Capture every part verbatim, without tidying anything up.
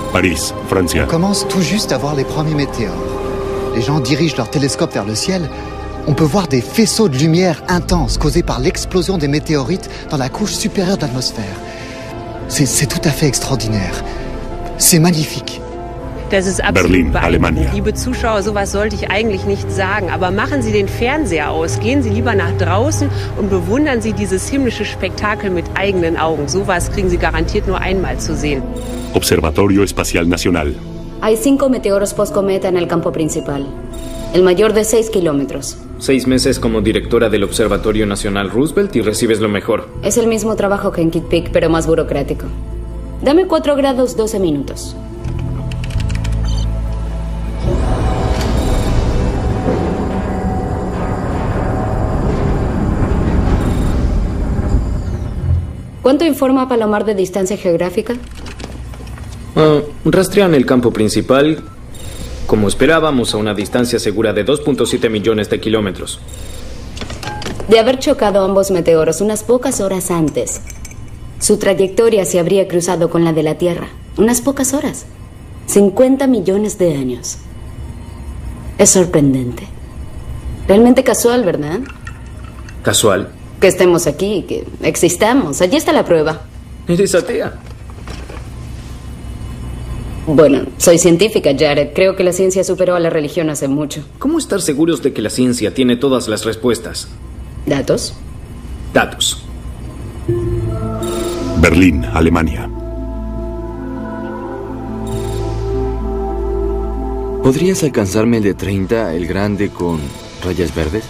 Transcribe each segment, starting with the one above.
París, Francia. On commence tout juste à voir les premiers météores. Les gens dirigent leur télescope vers le ciel. On peut voir des faisceaux de lumière intenses causés par l'explosion des météorites dans la couche supérieure de l'atmosphère. C'est tout à fait extraordinaire. C'est magnifique. Das ist absolut Berlin, beeindruckend. Alemania. Liebe Zuschauer, sowas sollte ich eigentlich nicht sagen. Aber machen Sie den Fernseher aus. Gehen Sie lieber nach draußen und bewundern Sie dieses himmlische Spektakel mit eigenen Augen. Sowas kriegen Sie garantiert nur einmal zu sehen. Observatorio Espacial Nacional. Hay cinco meteoros post-cometa en el campo principal. El mayor de seis kilómetros. Seis meses como directora del Observatorio Nacional Roosevelt y recibes lo mejor. Es el mismo trabajo que en Kitt Peak, pero más burocrático. Dame cuatro grados doce minutos. ¿Cuánto informa Palomar de distancia geográfica? Uh, rastrean el campo principal, como esperábamos, a una distancia segura de dos punto siete millones de kilómetros. De haber chocado ambos meteoros unas pocas horas antes, su trayectoria se habría cruzado con la de la Tierra. Unas pocas horas. cincuenta millones de años. Es sorprendente. Realmente casual, ¿verdad? ¿Casual? Que estemos aquí, que existamos. Allí está la prueba. ¿Eres atea? Bueno, soy científica, Jared. Creo que la ciencia superó a la religión hace mucho. ¿Cómo estar seguros de que la ciencia tiene todas las respuestas? ¿Datos? Datos. Berlín, Alemania. ¿Podrías alcanzarme el de treinta, el grande con rayas verdes?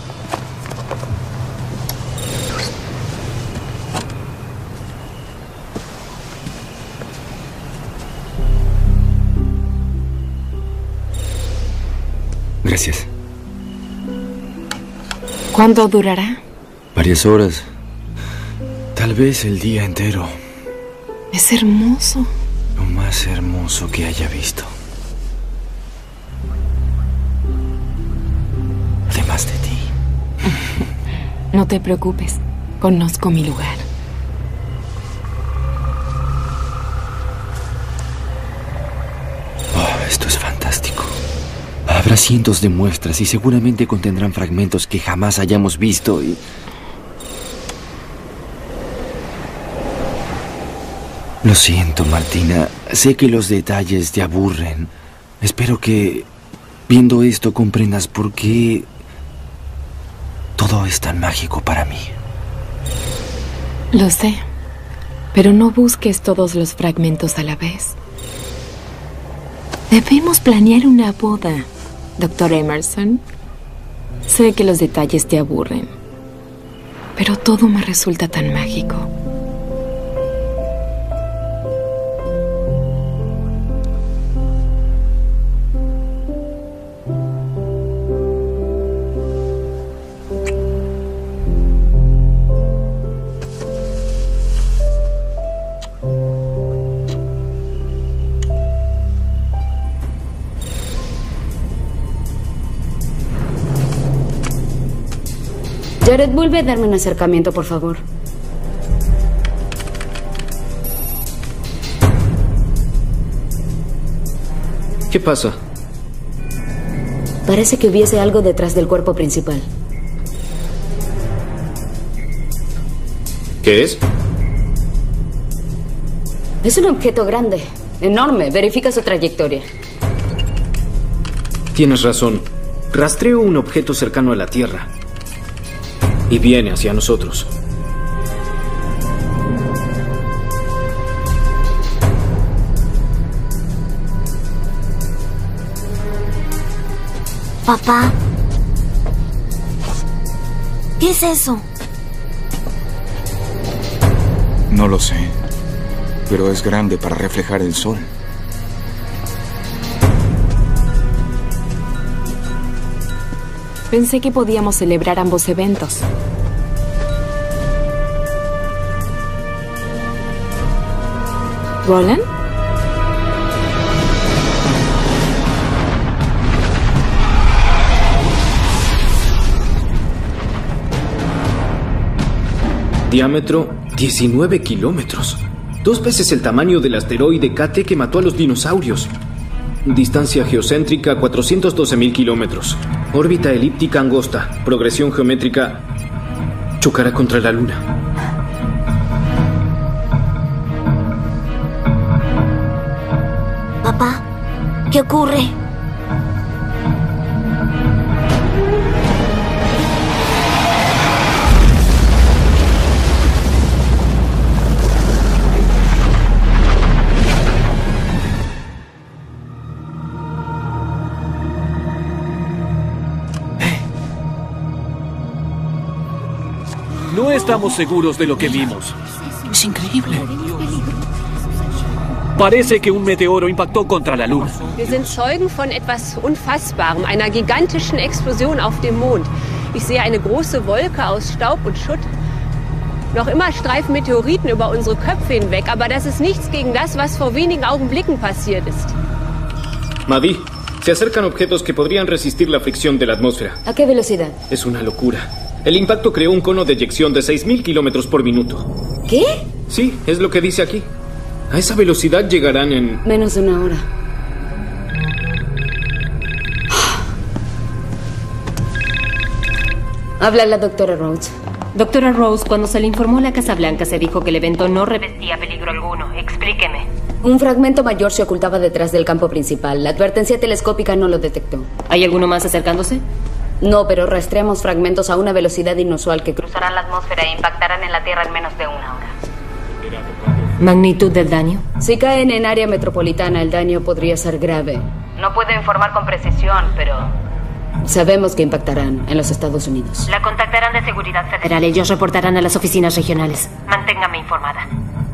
Gracias. ¿Cuánto durará? Varias horas. Tal vez el día entero. Es hermoso. Lo más hermoso que haya visto. Además de ti. No te preocupes. Conozco mi lugar. Oh, esto es fantástico. Habrá cientos de muestras y seguramente contendrán fragmentos que jamás hayamos visto y... Lo siento, Martina. Sé que los detalles te aburren. Espero que, viendo esto, comprendas por qué todo es tan mágico para mí. Lo sé, pero no busques todos los fragmentos a la vez. Debemos planear una boda, doctor Emerson. Sé que los detalles te aburren, pero todo me resulta tan mágico. Jared, vuelve a darme un acercamiento, por favor. ¿Qué pasa? Parece que hubiese algo detrás del cuerpo principal. ¿Qué es? Es un objeto grande, enorme. Verifica su trayectoria. Tienes razón. Rastreo un objeto cercano a la Tierra. Y viene hacia nosotros. Papá. ¿Qué es eso? No lo sé, pero es grande para reflejar el sol. Pensé que podíamos celebrar ambos eventos. ¿Roland? Diámetro diecinueve kilómetros. Dos veces el tamaño del asteroide Kate que mató a los dinosaurios. Distancia geocéntrica cuatrocientos doce mil kilómetros. Órbita elíptica angosta. Progresión geométrica. Chocará contra la Luna. Papá, ¿qué ocurre? No estamos seguros de lo que vimos. Es increíble. Parece que un meteoro impactó contra la Luna. Wir sind Zeugen von etwas Unfassbarem, einer gigantischen Explosion auf dem Mond. Ich sehe eine große Wolke aus Staub und Schutt. Noch immer streifen Meteoriten über unsere Köpfe hinweg, aber das ist nichts gegen das, was vor wenigen Augenblicken passiert ist. Maddie, se acercan objetos que podrían resistir la fricción de la atmósfera. ¿A qué velocidad? Es una locura. El impacto creó un cono de eyección de seis mil kilómetros por minuto. ¿Qué? Sí, es lo que dice aquí. A esa velocidad llegarán en... menos de una hora. Habla la doctora Rhodes. Doctora Rose, cuando se le informó a la Casa Blanca se dijo que el evento no revestía peligro alguno. Explíqueme. Un fragmento mayor se ocultaba detrás del campo principal. La advertencia telescópica no lo detectó. ¿Hay alguno más acercándose? No, pero rastreamos fragmentos a una velocidad inusual que cruzarán la atmósfera e impactarán en la Tierra en menos de una hora. ¿Magnitud del daño? Si caen en área metropolitana, el daño podría ser grave. No puedo informar con precisión, pero... sabemos que impactarán en los Estados Unidos. La contactarán de Seguridad Federal. Ellos reportarán a las oficinas regionales. Manténgame informada.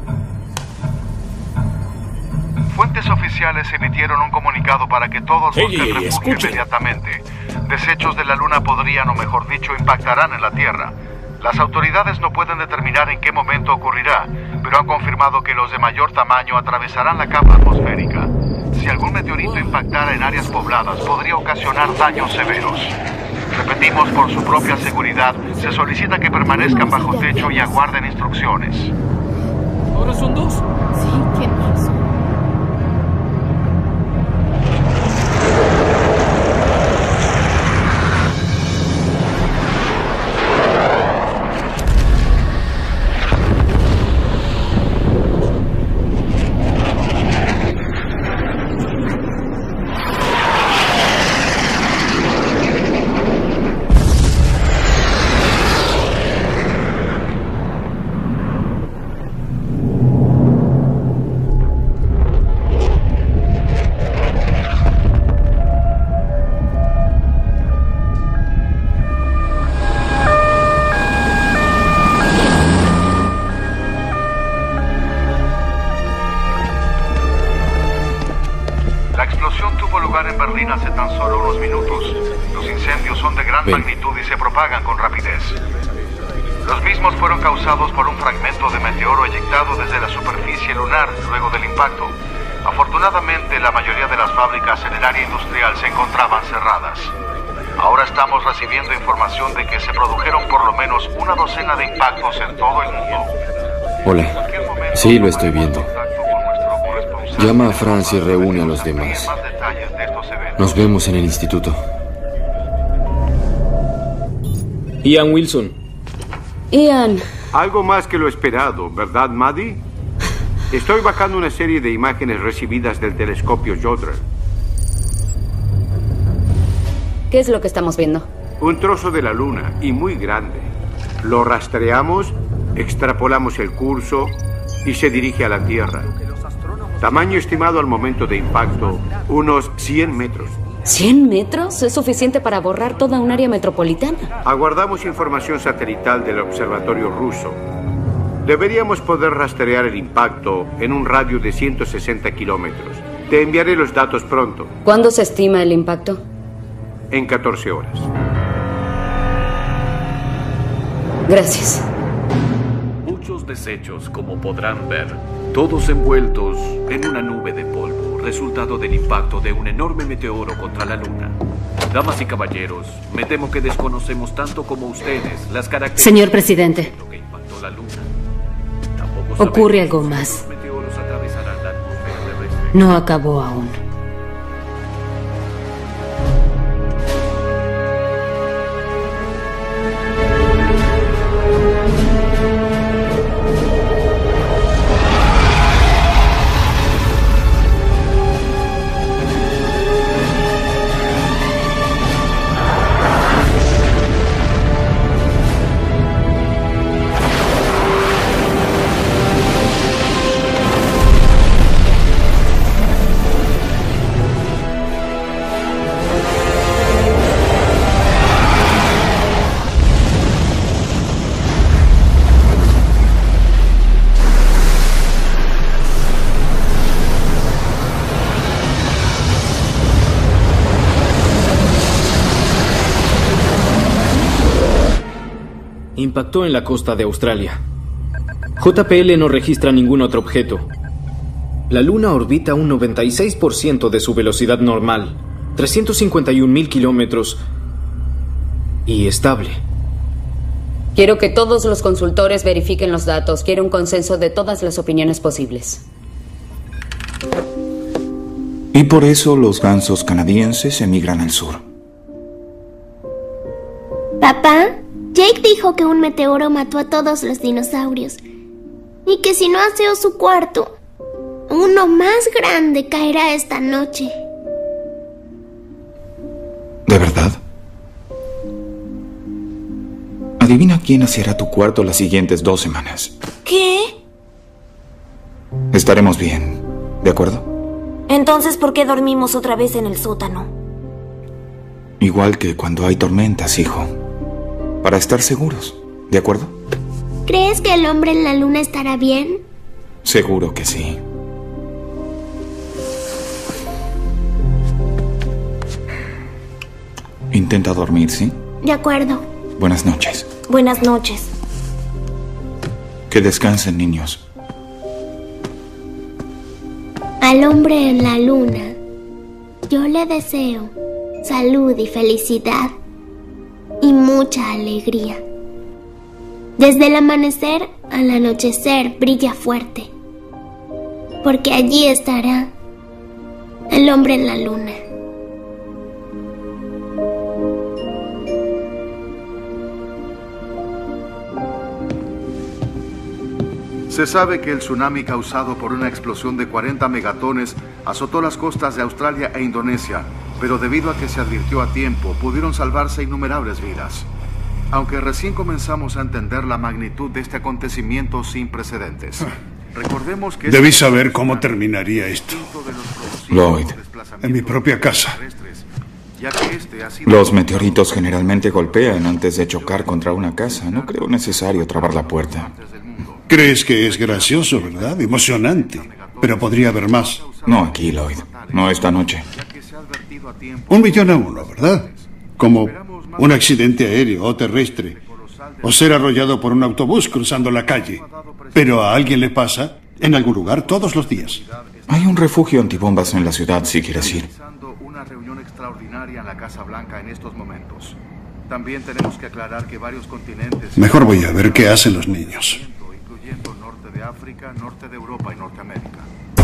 Fuentes oficiales emitieron un comunicado para que todos hey, busquen refugio escuchen. inmediatamente. Desechos de la Luna podrían, o mejor dicho, impactarán en la Tierra. Las autoridades no pueden determinar en qué momento ocurrirá, pero han confirmado que los de mayor tamaño atravesarán la capa atmosférica. Si algún meteorito impactara en áreas pobladas, podría ocasionar daños severos. Repetimos, por su propia seguridad, se solicita que permanezcan bajo techo y aguarden instrucciones. ¿Ahora son dos? Sí, ¿quién más? Magnitud y se propagan con rapidez. Los mismos fueron causados por un fragmento de meteoro eyectado desde la superficie lunar luego del impacto. Afortunadamente, la mayoría de las fábricas en el área industrial se encontraban cerradas. Ahora estamos recibiendo información de que se produjeron por lo menos una docena de impactos en todo el mundo. Hola. Sí, lo estoy viendo. Llama a Franz y reúne a los demás. Nos vemos en el instituto. Ian Wilson. Ian. Algo más que lo esperado, ¿verdad, Maddie? Estoy bajando una serie de imágenes recibidas del telescopio Jodrell. ¿Qué es lo que estamos viendo? Un trozo de la Luna, y muy grande. Lo rastreamos, extrapolamos el curso y se dirige a la Tierra. Tamaño estimado al momento de impacto, unos cien metros. ¿cien metros? Es suficiente para borrar toda un área metropolitana. Aguardamos información satelital del observatorio ruso. Deberíamos poder rastrear el impacto en un radio de ciento sesenta kilómetros. Te enviaré los datos pronto. ¿Cuándo se estima el impacto? En catorce horas. Gracias. Muchos desechos, como podrán ver, todos envueltos en una nube de polvo, resultado del impacto de un enorme meteoro contra la Luna. Damas y caballeros, me temo que desconocemos tanto como ustedes las características Señor presidente, de lo que impactó la Luna. Tampoco ocurre sabemos algo si más. los meteoros No acabó aún. Impactó en la costa de Australia. J P L no registra ningún otro objeto. La Luna orbita a un noventa y seis por ciento de su velocidad normal, trescientos cincuenta y un mil kilómetros, y estable. Quiero que todos los consultores verifiquen los datos. Quiero un consenso de todas las opiniones posibles. Y por eso los gansos canadienses emigran al sur. Papá, Jake dijo que un meteoro mató a todos los dinosaurios y que si no aseo su cuarto, uno más grande caerá esta noche. ¿De verdad? Adivina quién aseará tu cuarto las siguientes dos semanas. ¿Qué? Estaremos bien, ¿de acuerdo? Entonces, ¿por qué dormimos otra vez en el sótano? Igual que cuando hay tormentas, hijo. Para estar seguros, ¿de acuerdo? ¿Crees que el hombre en la luna estará bien? Seguro que sí. Intenta dormir, ¿sí? De acuerdo. Buenas noches. Buenas noches. Que descansen, niños. Al hombre en la luna, yo le deseo salud y felicidad y mucha alegría. Desde el amanecer al anochecer brilla fuerte, porque allí estará el hombre en la luna. Se sabe que el tsunami causado por una explosión de cuarenta megatones azotó las costas de Australia e Indonesia, pero debido a que se advirtió a tiempo, pudieron salvarse innumerables vidas. Aunque recién comenzamos a entender la magnitud de este acontecimiento sin precedentes. Recordemos que... Debí saber cómo terminaría esto. Lloyd. En mi propia casa. Los meteoritos generalmente golpean antes de chocar contra una casa. No creo necesario trabar la puerta. Crees que es gracioso, ¿verdad? Emocionante. Pero podría haber más. No aquí, Lloyd. No esta noche. Un millón a uno, ¿verdad? Como un accidente aéreo o terrestre. O ser arrollado por un autobús cruzando la calle. Pero a alguien le pasa en algún lugar todos los días. Hay un refugio antibombas en la ciudad, si quieres ir. Una reunión extraordinaria en la Casa Blanca en estos momentos. También tenemos que aclarar que varios continentes... Mejor voy a ver qué hacen los niños. Incluyendo norte de África, norte de Europa y Norteamérica.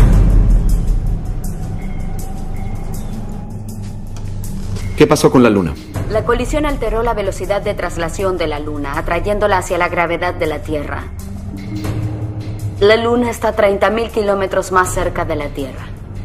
¿Qué pasó con la Luna? La colisión alteró la velocidad de traslación de la Luna, atrayéndola hacia la gravedad de la Tierra. La Luna está treinta mil kilómetros más cerca de la Tierra.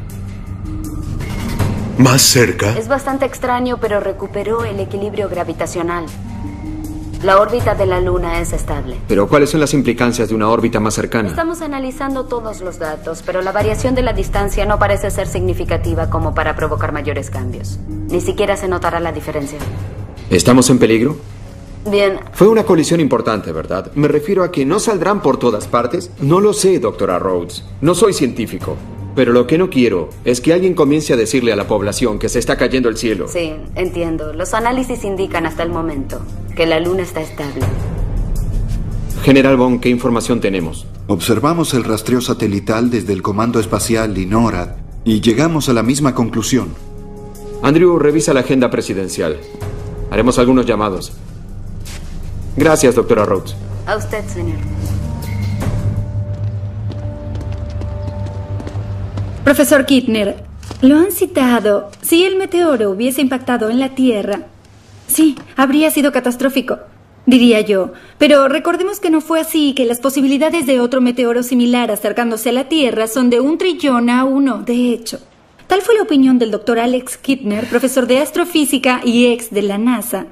¿Más cerca? Es bastante extraño, pero recuperó el equilibrio gravitacional. La órbita de la Luna es estable. Pero ¿cuáles son las implicancias de una órbita más cercana? Estamos analizando todos los datos, pero la variación de la distancia no parece ser significativa como para provocar mayores cambios. Ni siquiera se notará la diferencia. ¿Estamos en peligro? Bien. Fue una colisión importante, ¿verdad? Me refiero a que no saldrán por todas partes. No lo sé, doctora Rhodes. No soy científico. Pero lo que no quiero es que alguien comience a decirle a la población que se está cayendo el cielo. Sí, entiendo. Los análisis indican hasta el momento que la Luna está estable. General Bond, ¿qué información tenemos? Observamos el rastreo satelital desde el Comando Espacial y NORAD y llegamos a la misma conclusión. Andrew, revisa la agenda presidencial. Haremos algunos llamados. Gracias, doctora Rhodes. A usted, señor. Profesor Kittner, lo han citado. Si el meteoro hubiese impactado en la Tierra, sí, habría sido catastrófico, diría yo. Pero recordemos que no fue así y que las posibilidades de otro meteoro similar acercándose a la Tierra son de un trillón a uno, de hecho. Tal fue la opinión del doctor Alex Kittner, profesor de astrofísica y ex de la NASA.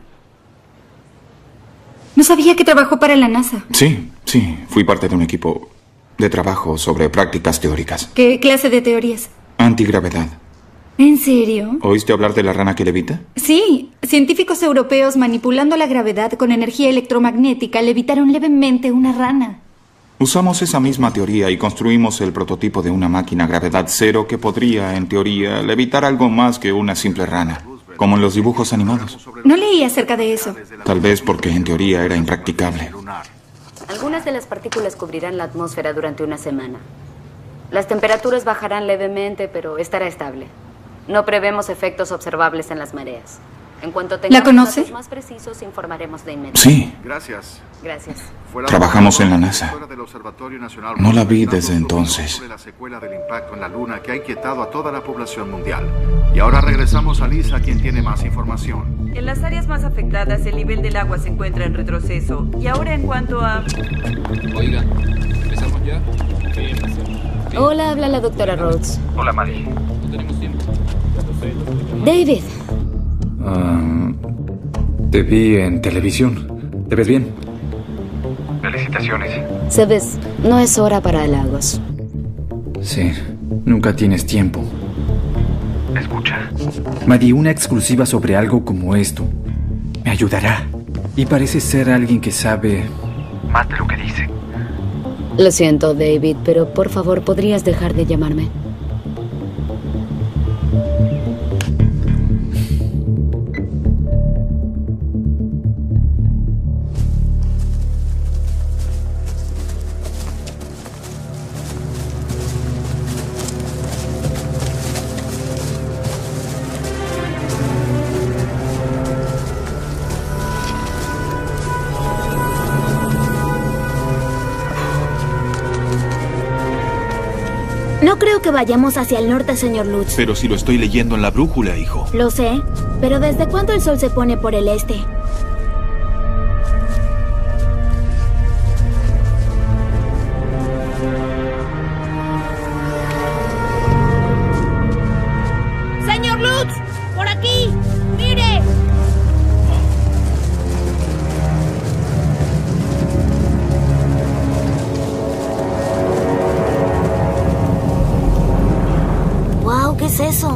No sabía que trabajó para la NASA. Sí, sí. Fui parte de un equipo de trabajo sobre prácticas teóricas. ¿Qué clase de teorías? Antigravedad. ¿En serio? ¿Oíste hablar de la rana que levita? Sí. Científicos europeos manipulando la gravedad con energía electromagnética levitaron levemente una rana. Usamos esa misma teoría y construimos el prototipo de una máquina gravedad cero que podría, en teoría, levitar algo más que una simple rana, como en los dibujos animados. No leí acerca de eso. Tal vez porque en teoría era impracticable. Algunas de las partículas cubrirán la atmósfera durante una semana. Las temperaturas bajarán levemente, pero estará estable. No prevemos efectos observables en las mareas. En cuanto tengamos datos más precisos, informaremos de inmediato. Sí. Gracias. Gracias. Trabajamos en la NASA. No la vi desde entonces. La secuela del impacto en la Luna que ha inquietado a toda la población mundial. Y ahora regresamos a Lisa, quien tiene más información. En las áreas más afectadas, el nivel del agua se encuentra en retroceso. Y ahora en cuanto a... Oiga, ¿empezamos ya? Hola, habla la doctora Rhodes. Hola, Maddie. No tenemos tiempo. David. Uh, te vi en televisión. ¿Te ves bien? Felicitaciones. Sabes, no es hora para halagos. Sí, nunca tienes tiempo. Escucha. Maddie, una exclusiva sobre algo como esto me ayudará. Y parece ser alguien que sabe... más de lo que dice. Lo siento, David, pero por favor, ¿podrías dejar de llamarme? No creo que vayamos hacia el norte, señor Lutz. Pero si lo estoy leyendo en la brújula, hijo. Lo sé, pero ¿desde cuándo el sol se pone por el este? ¡Señor Lutz! ¡Por aquí! ¡Mire! ¡Wow! ¿Qué es eso?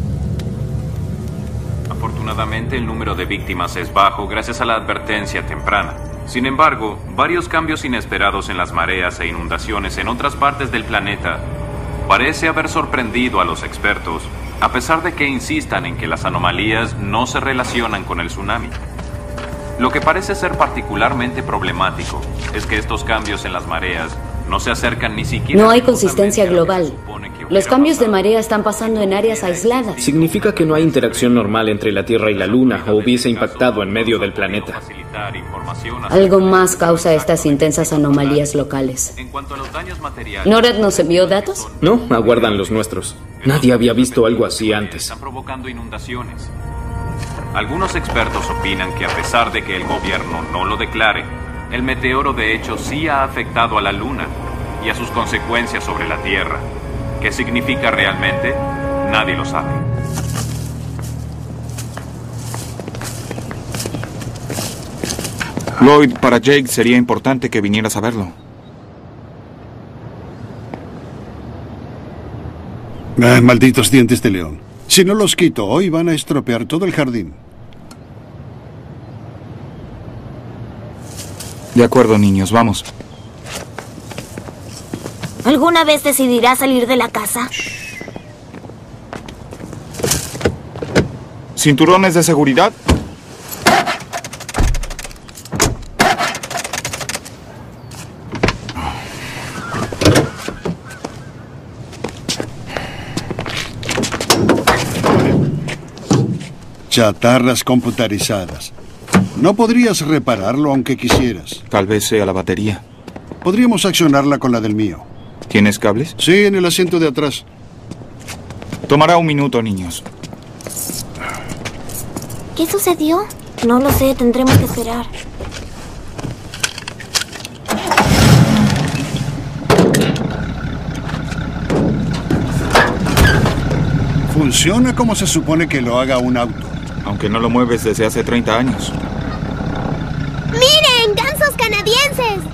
Afortunadamente, el número de víctimas es bajo gracias a la advertencia temprana. Sin embargo, varios cambios inesperados en las mareas e inundaciones en otras partes del planeta parece haber sorprendido a los expertos, a pesar de que insistan en que las anomalías no se relacionan con el tsunami. Lo que parece ser particularmente problemático es que estos cambios en las mareas no se acercan ni siquiera... No hay consistencia global. Los cambios de marea están pasando en áreas aisladas. Significa que no hay interacción normal entre la Tierra y la Luna o hubiese impactado en medio del planeta. Algo más causa estas intensas anomalías locales. ¿NORAD nos envió datos? No, aguardan los nuestros. Nadie había visto algo así antes. Están provocando inundaciones. Algunos expertos opinan que a pesar de que el gobierno no lo declare, el meteoro de hecho sí ha afectado a la Luna y a sus consecuencias sobre la Tierra. ¿Qué significa realmente? Nadie lo sabe. Lloyd, para Jake sería importante que vinieras a verlo. Ah, malditos dientes de león. Si no los quito hoy van a estropear todo el jardín. De acuerdo, niños, vamos. ¿Alguna vez decidirá salir de la casa? ¿Cinturones de seguridad? Chatarras computarizadas. No podrías repararlo aunque quisieras. Tal vez sea la batería. Podríamos accionarla con la del mío. ¿Tienes cables? Sí, en el asiento de atrás. Tomará un minuto, niños. ¿Qué sucedió? No lo sé, tendremos que esperar. Funciona como se supone que lo haga un auto. Aunque no lo mueves desde hace treinta años. ¡Miren! ¡Gansos canadienses!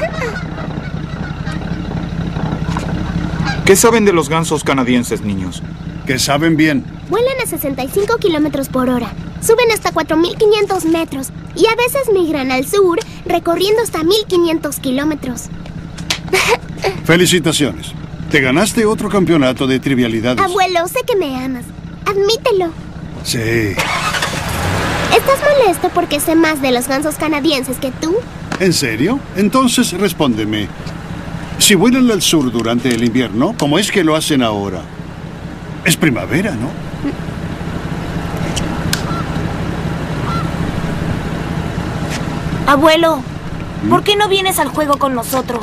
¿Qué saben de los gansos canadienses, niños? Que saben bien. Vuelan a sesenta y cinco kilómetros por hora. Suben hasta cuatro mil quinientos metros. Y a veces migran al sur, recorriendo hasta mil quinientos kilómetros. Felicitaciones. Te ganaste otro campeonato de trivialidades. Abuelo, sé que me amas. Admítelo. Sí. ¿Estás molesto porque sé más de los gansos canadienses que tú? ¿En serio? Entonces respóndeme. Si vuelan al sur durante el invierno, ¿cómo es que lo hacen ahora? Es primavera, ¿no? Abuelo, ¿por qué no vienes al juego con nosotros?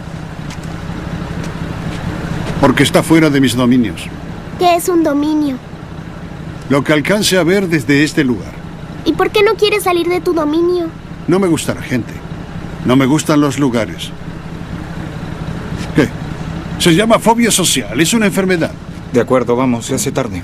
Porque está fuera de mis dominios. ¿Qué es un dominio? Lo que alcance a ver desde este lugar. ¿Y por qué no quieres salir de tu dominio? No me gusta la gente. No me gustan los lugares. ¿Qué? Se llama fobia social. Es una enfermedad. De acuerdo, vamos. Se hace tarde.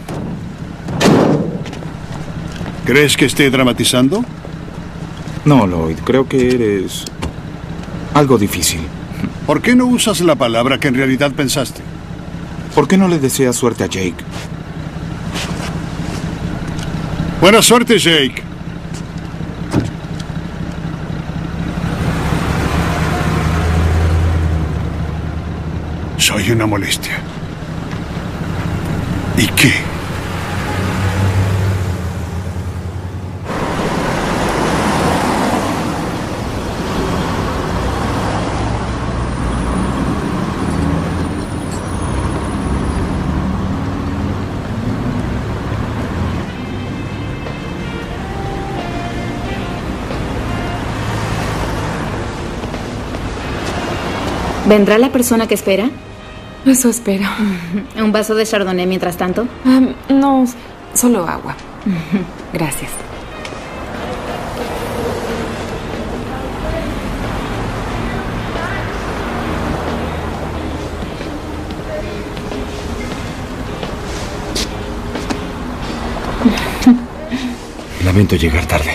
¿Crees que esté dramatizando? No, Lloyd. Creo que eres algo difícil. ¿Por qué no usas la palabra que en realidad pensaste? ¿Por qué no le deseas suerte a Jake? Buena suerte, Jake. Soy una molestia. ¿Y qué? ¿Vendrá la persona que espera? Eso espero. ¿Un vaso de Chardonnay mientras tanto? Um, no, solo agua. Gracias. Lamento llegar tarde.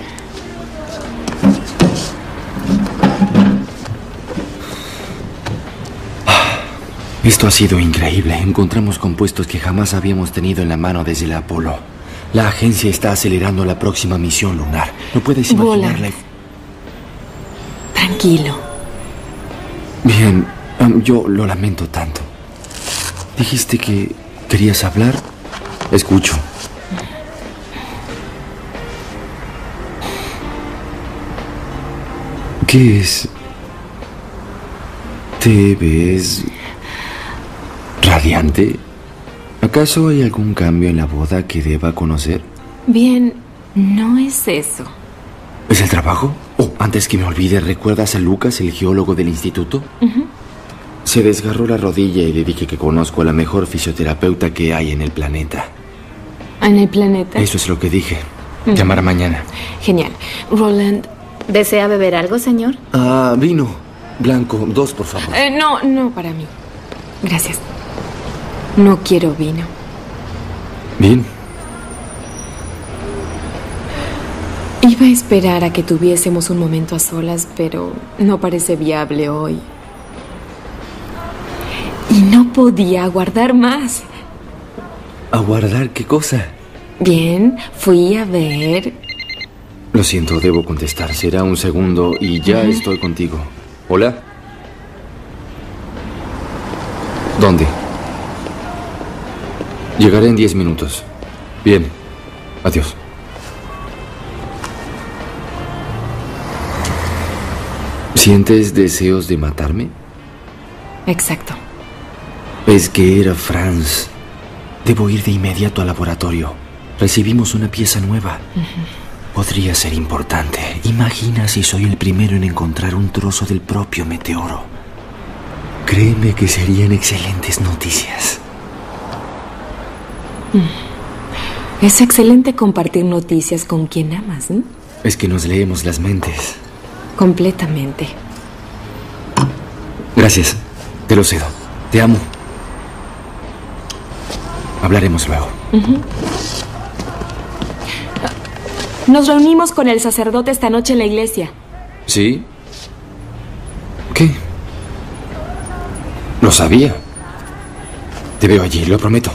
Esto ha sido increíble. Encontramos compuestos que jamás habíamos tenido en la mano desde el Apolo. La agencia está acelerando la próxima misión lunar. No puedes imaginarla. Tranquilo. Bien, um, yo lo lamento tanto. Dijiste que querías hablar. Escucho. ¿Qué es? ¿Te ves radiante? ¿Acaso hay algún cambio en la boda que deba conocer? Bien, no es eso. ¿Es el trabajo? Oh, antes que me olvide, ¿recuerdas a Lucas, el geólogo del instituto? Uh-huh. Se desgarró la rodilla y le dije que conozco a la mejor fisioterapeuta que hay en el planeta. ¿En el planeta? Eso es lo que dije. Uh-huh. Llamará mañana. Genial. Roland, ¿desea beber algo, señor? Ah, vino. Blanco, dos, por favor. Eh, no, no para mí. Gracias. No quiero vino. Bien. Iba a esperar a que tuviésemos un momento a solas, pero no parece viable hoy. Y no podía aguardar más. ¿Aguardar qué cosa? Bien, fui a ver... Lo siento, debo contestar. Será un segundo y ya uh-huh. estoy contigo. ¿Hola? ¿Dónde? Llegaré en diez minutos. Bien. Adiós. ¿Sientes deseos de matarme? Exacto. Es que era Franz. Debo ir de inmediato al laboratorio. Recibimos una pieza nueva. Uh-huh. Podría ser importante. Imagina si soy el primero en encontrar un trozo del propio meteoro. Créeme que serían excelentes noticias. Es excelente compartir noticias con quien amas, ¿no? Es que nos leemos las mentes. Completamente. Gracias. Te lo cedo. Te amo. Hablaremos luego. Uh-huh. Nos reunimos con el sacerdote esta noche en la iglesia. ¿Sí? ¿Qué? Lo sabía. Te veo allí, lo prometo.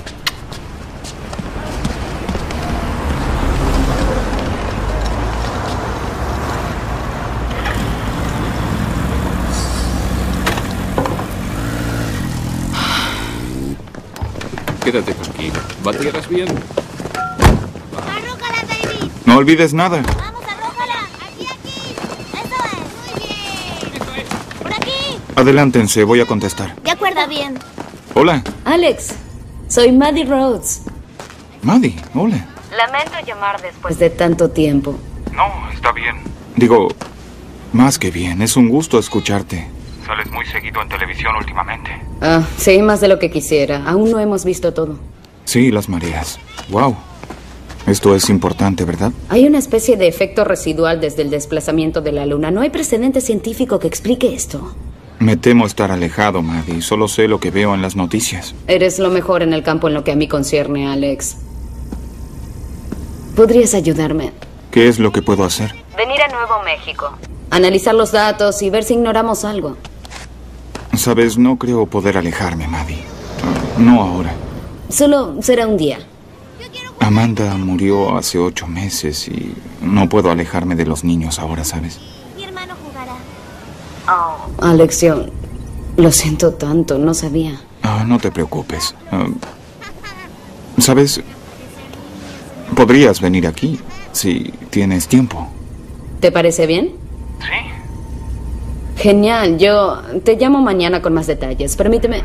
Quédate tranquilo. ¿Batearás bien? ¡Arrójala, David! No olvides nada. ¡Vamos, arrójala! ¡Aquí, aquí! ¡Eso es! ¡Muy bien! ¡Por aquí! Adelántense, voy a contestar. De acuerdo, bien. Hola. Alex, soy Maddie Rhodes. Maddie, hola. Lamento llamar después de tanto tiempo. No, está bien. Digo, más que bien, es un gusto escucharte. Sales muy seguido en televisión últimamente. Ah, sí, más de lo que quisiera. Aún no hemos visto todo. Sí, las mareas. Wow. Esto es importante, ¿verdad? Hay una especie de efecto residual desde el desplazamiento de la Luna. No hay precedente científico que explique esto. Me temo estar alejado, Maddie. Solo sé lo que veo en las noticias. Eres lo mejor en el campo en lo que a mí concierne, Alex. ¿Podrías ayudarme? ¿Qué es lo que puedo hacer? Venir a Nuevo México. Analizar los datos y ver si ignoramos algo. Sabes, no creo poder alejarme, Maddie. No ahora. Solo será un día. Amanda murió hace ocho meses y no puedo alejarme de los niños ahora, ¿sabes? Mi hermano jugará. Oh. Alex, yo lo siento tanto, no sabía. Ah, no te preocupes. Uh, ¿Sabes? Podrías venir aquí si tienes tiempo. ¿Te parece bien? Sí. Genial, yo te llamo mañana con más detalles. Permíteme.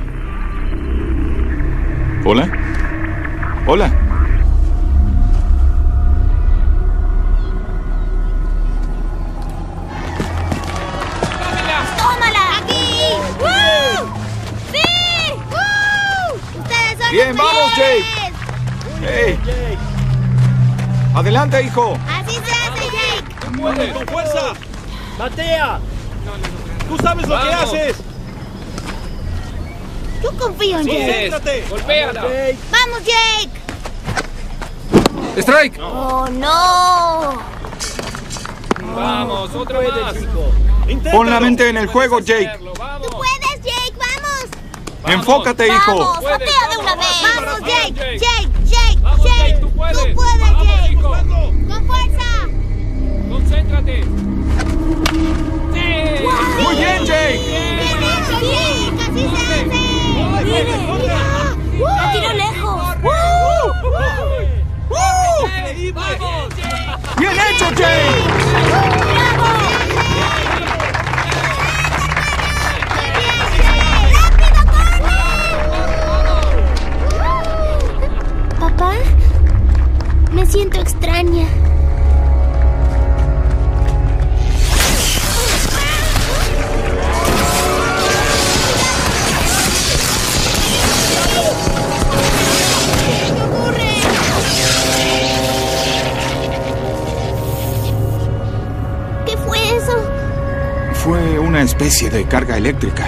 ¿Hola? Hola. ¡Tómala! ¡Aquí! ¡Woo! ¡Sí! ¡Woo! ¡Ustedes son Bien, los vamos, mejores! ¡Hey! ¡Adelante, hijo! ¡Así se hace, Jake! ¡Mueve, con fuerza! ¡Batea! ¡Tú sabes lo que haces! Yo confío en Jake. ¡Céntrate! ¡Golpéala! ¡Vamos, Jake! ¡Strike! ¡Oh, no! ¡Vamos, otra más! Pon la mente en el juego, Jake. ¡Tú puedes, Jake! ¡Vamos! Enfócate, hijo. ¡Vamos! ¡Batea de una vez! ¡Vamos, Jake! ¡Jake! ¡Jake! ¡Jake! ¡Tú puedes, Jake! ¡Con fuerza! ¡Concéntrate! ¡Muy bien, Jake! ¡Bien hecho, Jake! ¡Así se hace! ¡La tiro lejos! ¡Bien hecho, Jake! ¿Papá? Me siento extraña. ¿Qué fue eso? Fue una especie de carga eléctrica.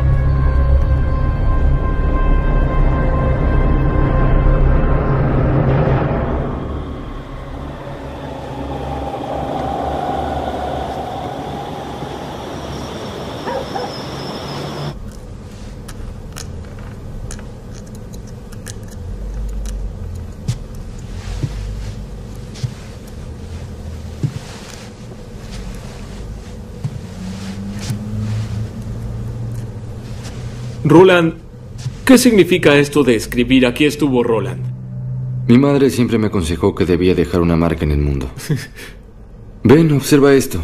Roland, ¿qué significa esto de escribir aquí estuvo Roland? Mi madre siempre me aconsejó que debía dejar una marca en el mundo. Ven, observa esto.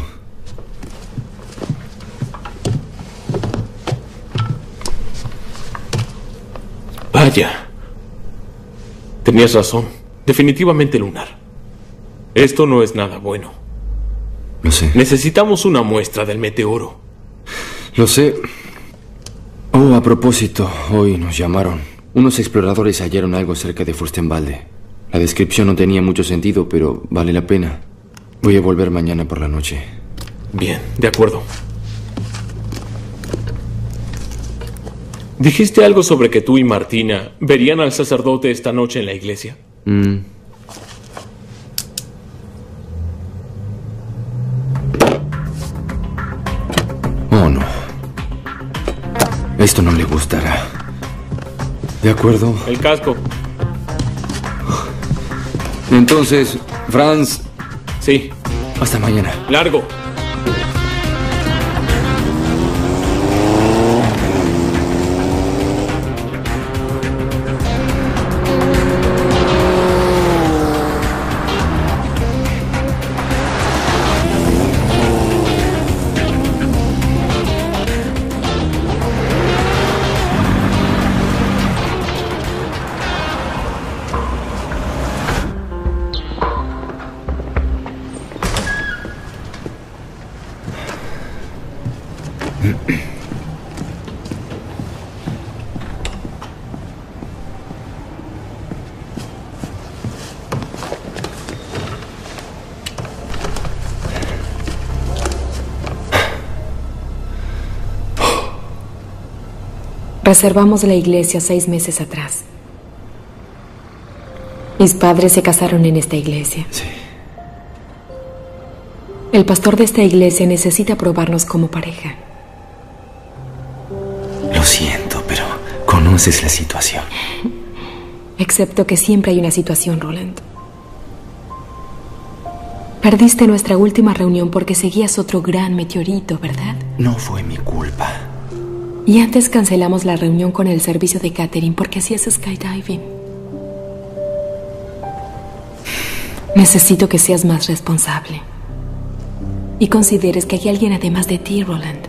Vaya. Tenías razón. Definitivamente lunar. Esto no es nada bueno. Lo sé. Necesitamos una muestra del meteoro. Lo sé. Oh, a propósito, hoy nos llamaron. Unos exploradores hallaron algo cerca de Furstenwalde. La descripción no tenía mucho sentido, pero vale la pena. Voy a volver mañana por la noche. Bien, de acuerdo. Dijiste algo sobre que tú y Martina verían al sacerdote esta noche en la iglesia. Mm. Oh, no. Esto no le gustará. De acuerdo. El casco. Entonces, Franz... Sí. Hasta mañana. Largo. Reservamos la iglesia seis meses atrás. Mis padres se casaron en esta iglesia. Sí. El pastor de esta iglesia necesita probarnos como pareja. Lo siento, pero conoces la situación. Excepto que siempre hay una situación, Roland. Perdiste nuestra última reunión porque seguías otro gran meteorito, ¿verdad? No fue mi culpa. Y antes cancelamos la reunión con el servicio de catering porque hacías skydiving. Necesito que seas más responsable. Y consideres que hay alguien además de ti, Roland.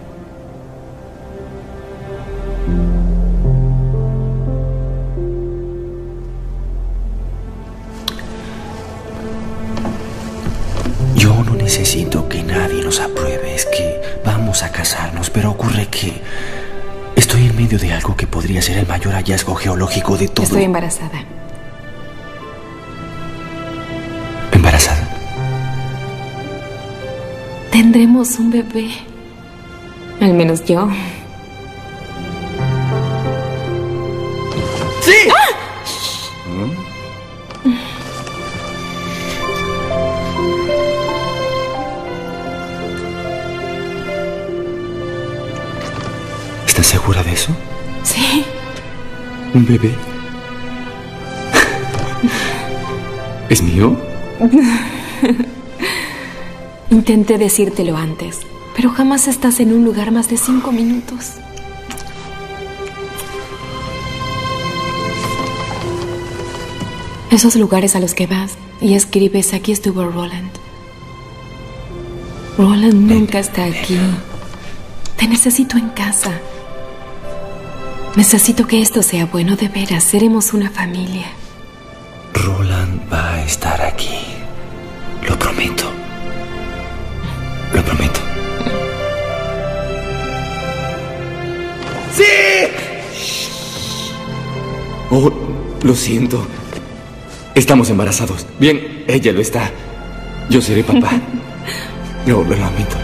Yo no necesito que nadie nos apruebe. Es que vamos a casarnos, pero ocurre que estoy en medio de algo que podría ser el mayor hallazgo geológico de todo. Estoy embarazada. ¿Embarazada? Tendremos un bebé. Al menos yo. ¡Sí! ¡Ah! ¿Estás segura de eso? Sí. ¿Un bebé? ¿Es mío? Intenté decírtelo antes, pero jamás estás en un lugar más de cinco minutos. Esos lugares a los que vas y escribes, aquí estuvo Roland. Roland nunca está aquí. Te necesito en casa. Necesito que esto sea bueno de veras. Seremos una familia. Roland va a estar aquí. Lo prometo. Lo prometo. ¡Sí! Oh, lo siento. Estamos embarazados. Bien, ella lo está. Yo seré papá. No, lo lamento.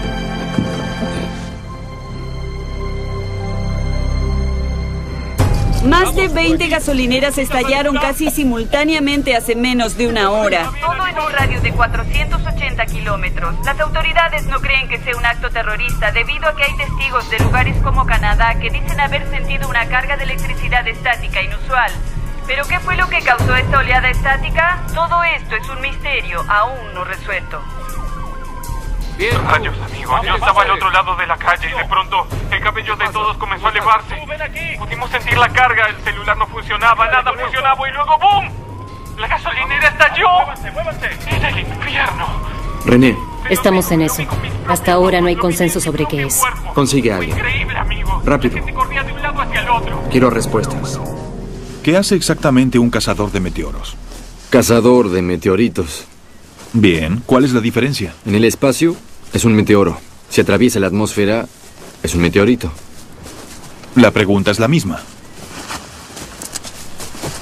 Más de veinte gasolineras estallaron casi simultáneamente hace menos de una hora. Todo en un radio de cuatrocientos ochenta kilómetros. Las autoridades no creen que sea un acto terrorista debido a que hay testigos de lugares como Canadá que dicen haber sentido una carga de electricidad estática inusual. ¿Pero qué fue lo que causó esta oleada estática? Todo esto es un misterio aún no resuelto. Bien. Rayos, amigos. Yo estaba al otro lado de la calle y de pronto el cabello de todos comenzó a elevarse. Pudimos sentir la carga, el celular no funcionaba, nada funcionaba y luego ¡boom! ¡La gasolinera estalló! ¡Era el infierno! René. Estamos en eso. Hasta ahora no hay consenso sobre qué es. Consigue a alguien. Rápido. Quiero respuestas. ¿Qué hace exactamente un cazador de meteoros? Cazador de meteoritos. Bien, ¿cuál es la diferencia? En el espacio es un meteoro. Si atraviesa la atmósfera, es un meteorito. La pregunta es la misma.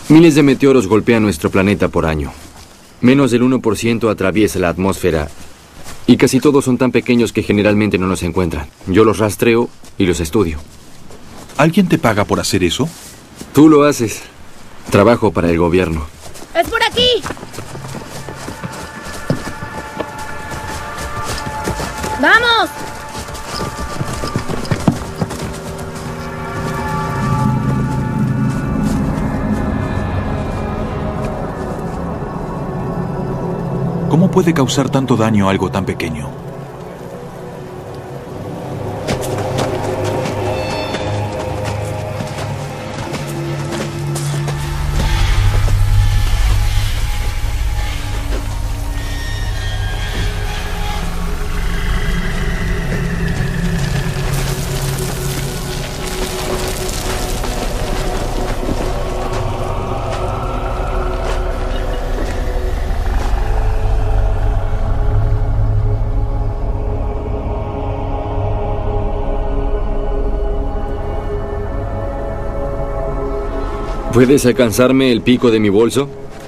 Miles de meteoros golpean nuestro planeta por año. Menos del uno por ciento atraviesa la atmósfera. Y casi todos son tan pequeños que generalmente no los encuentran. Yo los rastreo y los estudio. ¿Alguien te paga por hacer eso? Tú lo haces. Trabajo para el gobierno. ¡Es por aquí! ¡Vamos! ¿Cómo puede causar tanto daño algo tan pequeño? ¿Puedes alcanzarme el pico de mi bolso?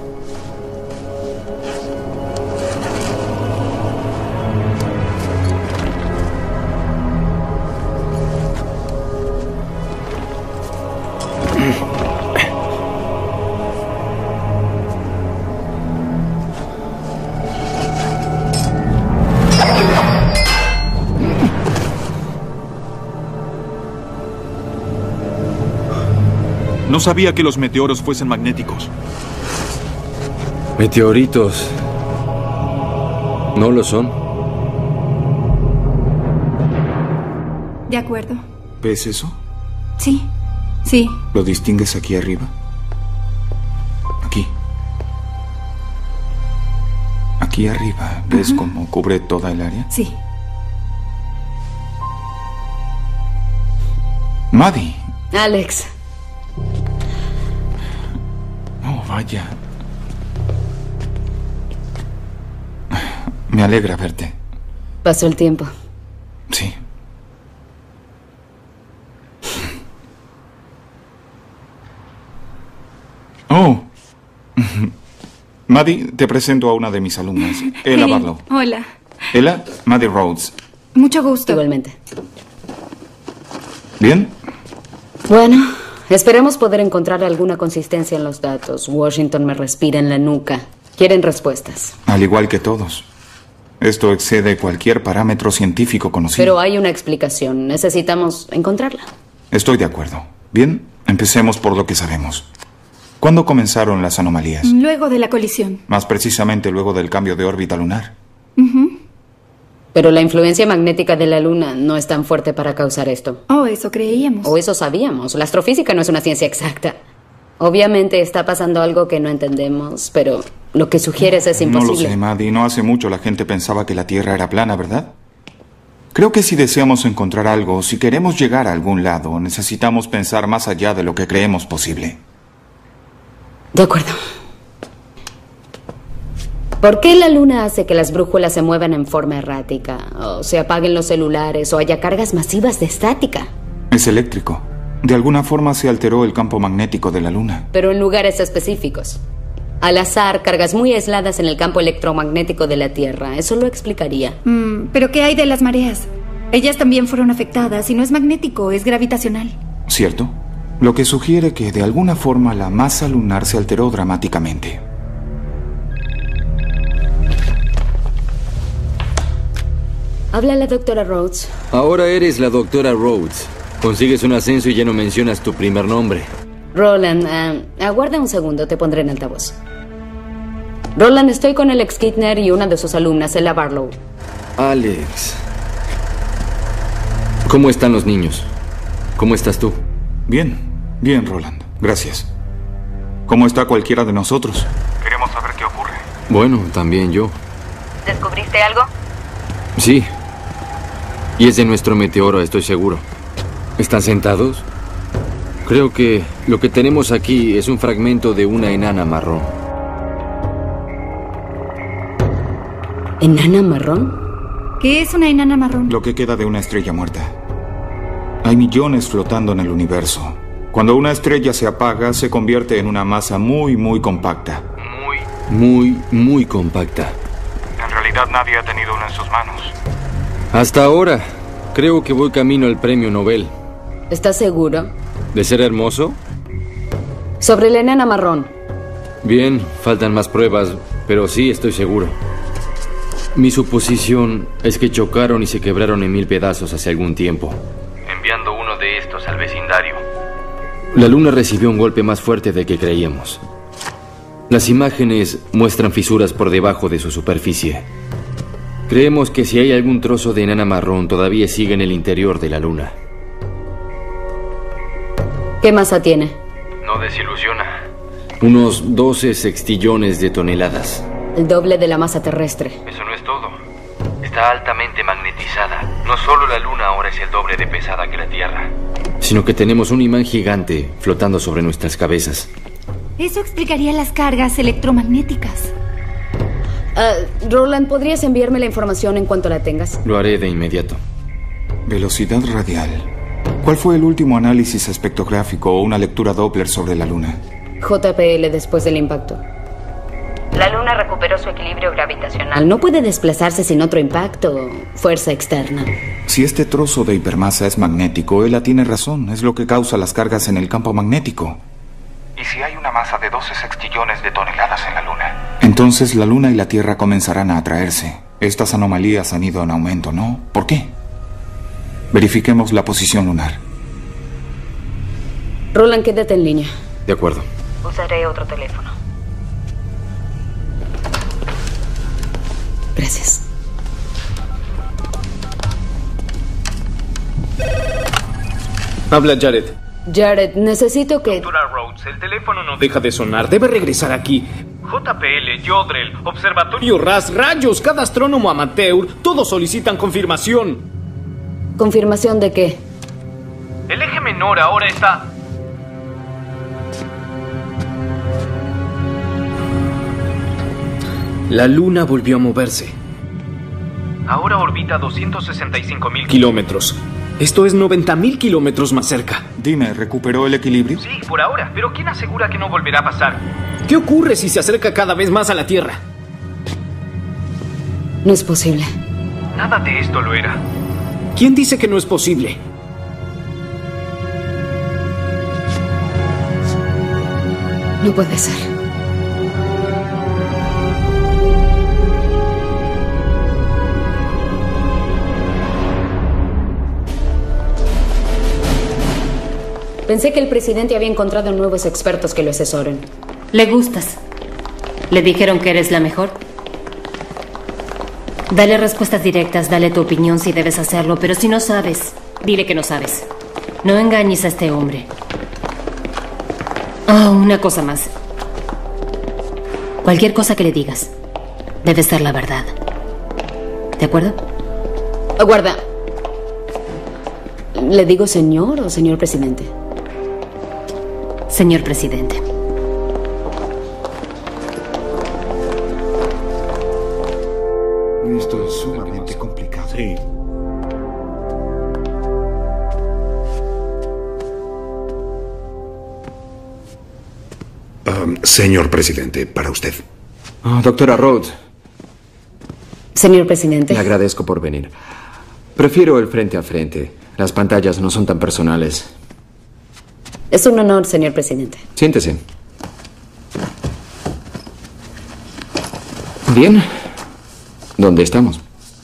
No sabía que los meteoros fuesen magnéticos. Meteoritos. No lo son. De acuerdo. ¿Ves eso? Sí, sí. ¿Lo distingues aquí arriba? Aquí. Aquí arriba. ¿Ves uh-huh. cómo cubre toda el área? Sí. Maddie. Alex. Oh, vaya. Me alegra verte. Pasó el tiempo. Sí. Oh. Maddie, te presento a una de mis alumnas, Ella hey, Barlow. Hola. Ella, Maddie Rhodes. Mucho gusto. Igualmente. ¿Bien? Bueno, esperemos poder encontrar alguna consistencia en los datos. Washington me respira en la nuca. Quieren respuestas. Al igual que todos. Esto excede cualquier parámetro científico conocido. Pero hay una explicación. Necesitamos encontrarla. Estoy de acuerdo. Bien, empecemos por lo que sabemos. ¿Cuándo comenzaron las anomalías? Luego de la colisión. Más precisamente luego del cambio de órbita lunar. Uh-huh. Pero la influencia magnética de la Luna no es tan fuerte para causar esto. Oh, eso creíamos. O eso sabíamos. La astrofísica no es una ciencia exacta. Obviamente está pasando algo que no entendemos, pero lo que sugieres es imposible. No lo sé, Maddie. No hace mucho la gente pensaba que la Tierra era plana, ¿verdad? Creo que si deseamos encontrar algo, si queremos llegar a algún lado, necesitamos pensar más allá de lo que creemos posible. De acuerdo. ¿Por qué la Luna hace que las brújulas se muevan en forma errática? O se apaguen los celulares o haya cargas masivas de estática. Es eléctrico. De alguna forma se alteró el campo magnético de la Luna. Pero en lugares específicos. Al azar, cargas muy aisladas en el campo electromagnético de la Tierra. Eso lo explicaría. Mm, ¿Pero qué hay de las mareas? Ellas también fueron afectadas y no es magnético, es gravitacional. ¿Cierto? Lo que sugiere que de alguna forma la masa lunar se alteró dramáticamente. Habla la doctora Rhodes. Ahora eres la doctora Rhodes. Consigues un ascenso y ya no mencionas tu primer nombre. Roland, uh, aguarda un segundo, te pondré en altavoz. Roland, estoy con Alex Kintner y una de sus alumnas, Ella Barlow. Alex. ¿Cómo están los niños? ¿Cómo estás tú? Bien, bien, Roland. Gracias. ¿Cómo está cualquiera de nosotros? Queremos saber qué ocurre. Bueno, también yo. ¿Descubriste algo? Sí. Y es de nuestro meteoro, estoy seguro. ¿Están sentados? Creo que lo que tenemos aquí es un fragmento de una enana marrón. ¿Enana marrón? ¿Qué es una enana marrón? Lo que queda de una estrella muerta. Hay millones flotando en el universo. Cuando una estrella se apaga, se convierte en una masa muy, muy compacta. Muy, muy, muy compacta. En realidad nadie ha tenido una en sus manos. Hasta ahora, creo que voy camino al premio Nobel. ¿Estás seguro? ¿De ser hermoso? Sobre la enana marrón. Bien, faltan más pruebas, pero sí estoy seguro. Mi suposición es que chocaron y se quebraron en mil pedazos hace algún tiempo, enviando uno de estos al vecindario. La luna recibió un golpe más fuerte del que creíamos. Las imágenes muestran fisuras por debajo de su superficie. Creemos que si hay algún trozo de enana marrón todavía sigue en el interior de la luna. ¿Qué masa tiene? No desilusiona. Unos doce sextillones de toneladas. El doble de la masa terrestre. Eso no es todo. Está altamente magnetizada. No solo la luna ahora es el doble de pesada que la Tierra, sino que tenemos un imán gigante flotando sobre nuestras cabezas. Eso explicaría las cargas electromagnéticas. Uh, Roland, ¿podrías enviarme la información en cuanto la tengas? Lo haré de inmediato. Velocidad radial. ¿Cuál fue el último análisis espectrográfico o una lectura Doppler sobre la luna? J P L después del impacto. La luna recuperó su equilibrio gravitacional. No puede desplazarse sin otro impacto, fuerza externa. Si este trozo de hipermasa es magnético, Ella tiene razón. Es lo que causa las cargas en el campo magnético. ¿Y si hay una masa de doce sextillones de toneladas en la luna? Entonces la luna y la Tierra comenzarán a atraerse. Estas anomalías han ido en aumento, ¿no? ¿Por qué? Verifiquemos la posición lunar. Roland, quédate en línea. De acuerdo. Usaré otro teléfono. Gracias. Habla Jared. Jared, necesito que... Doctora Rhodes, el teléfono no deja de sonar. Debe regresar aquí. J P L, Jodrell, Observatorio Ras, Rayos, cada astrónomo amateur, todos solicitan confirmación. ¿Confirmación de qué? El eje menor ahora está... La luna volvió a moverse. Ahora orbita doscientos sesenta y cinco mil kilómetros. Esto es noventa mil kilómetros más cerca. Dime, ¿recuperó el equilibrio? Sí, por ahora. Pero ¿quién asegura que no volverá a pasar? ¿Qué ocurre si se acerca cada vez más a la Tierra? No es posible. Nada de esto lo era. ¿Quién dice que no es posible? No puede ser. Pensé que el presidente había encontrado nuevos expertos que lo asesoren. ¿Le gustas? ¿Le dijeron que eres la mejor? Dale respuestas directas, dale tu opinión si debes hacerlo, pero si no sabes, dile que no sabes. No engañes a este hombre. Oh, una cosa más. Cualquier cosa que le digas, debe ser la verdad. ¿De acuerdo? Aguarda. ¿Le digo señor o señor presidente? Señor presidente. Esto es sumamente complicado. Sí. Um, señor presidente, para usted. Oh, doctora Rhodes. Señor presidente. Le agradezco por venir. Prefiero el frente a frente. Las pantallas no son tan personales. Es un honor, señor presidente. Siéntese. Bien. ¿Dónde estamos?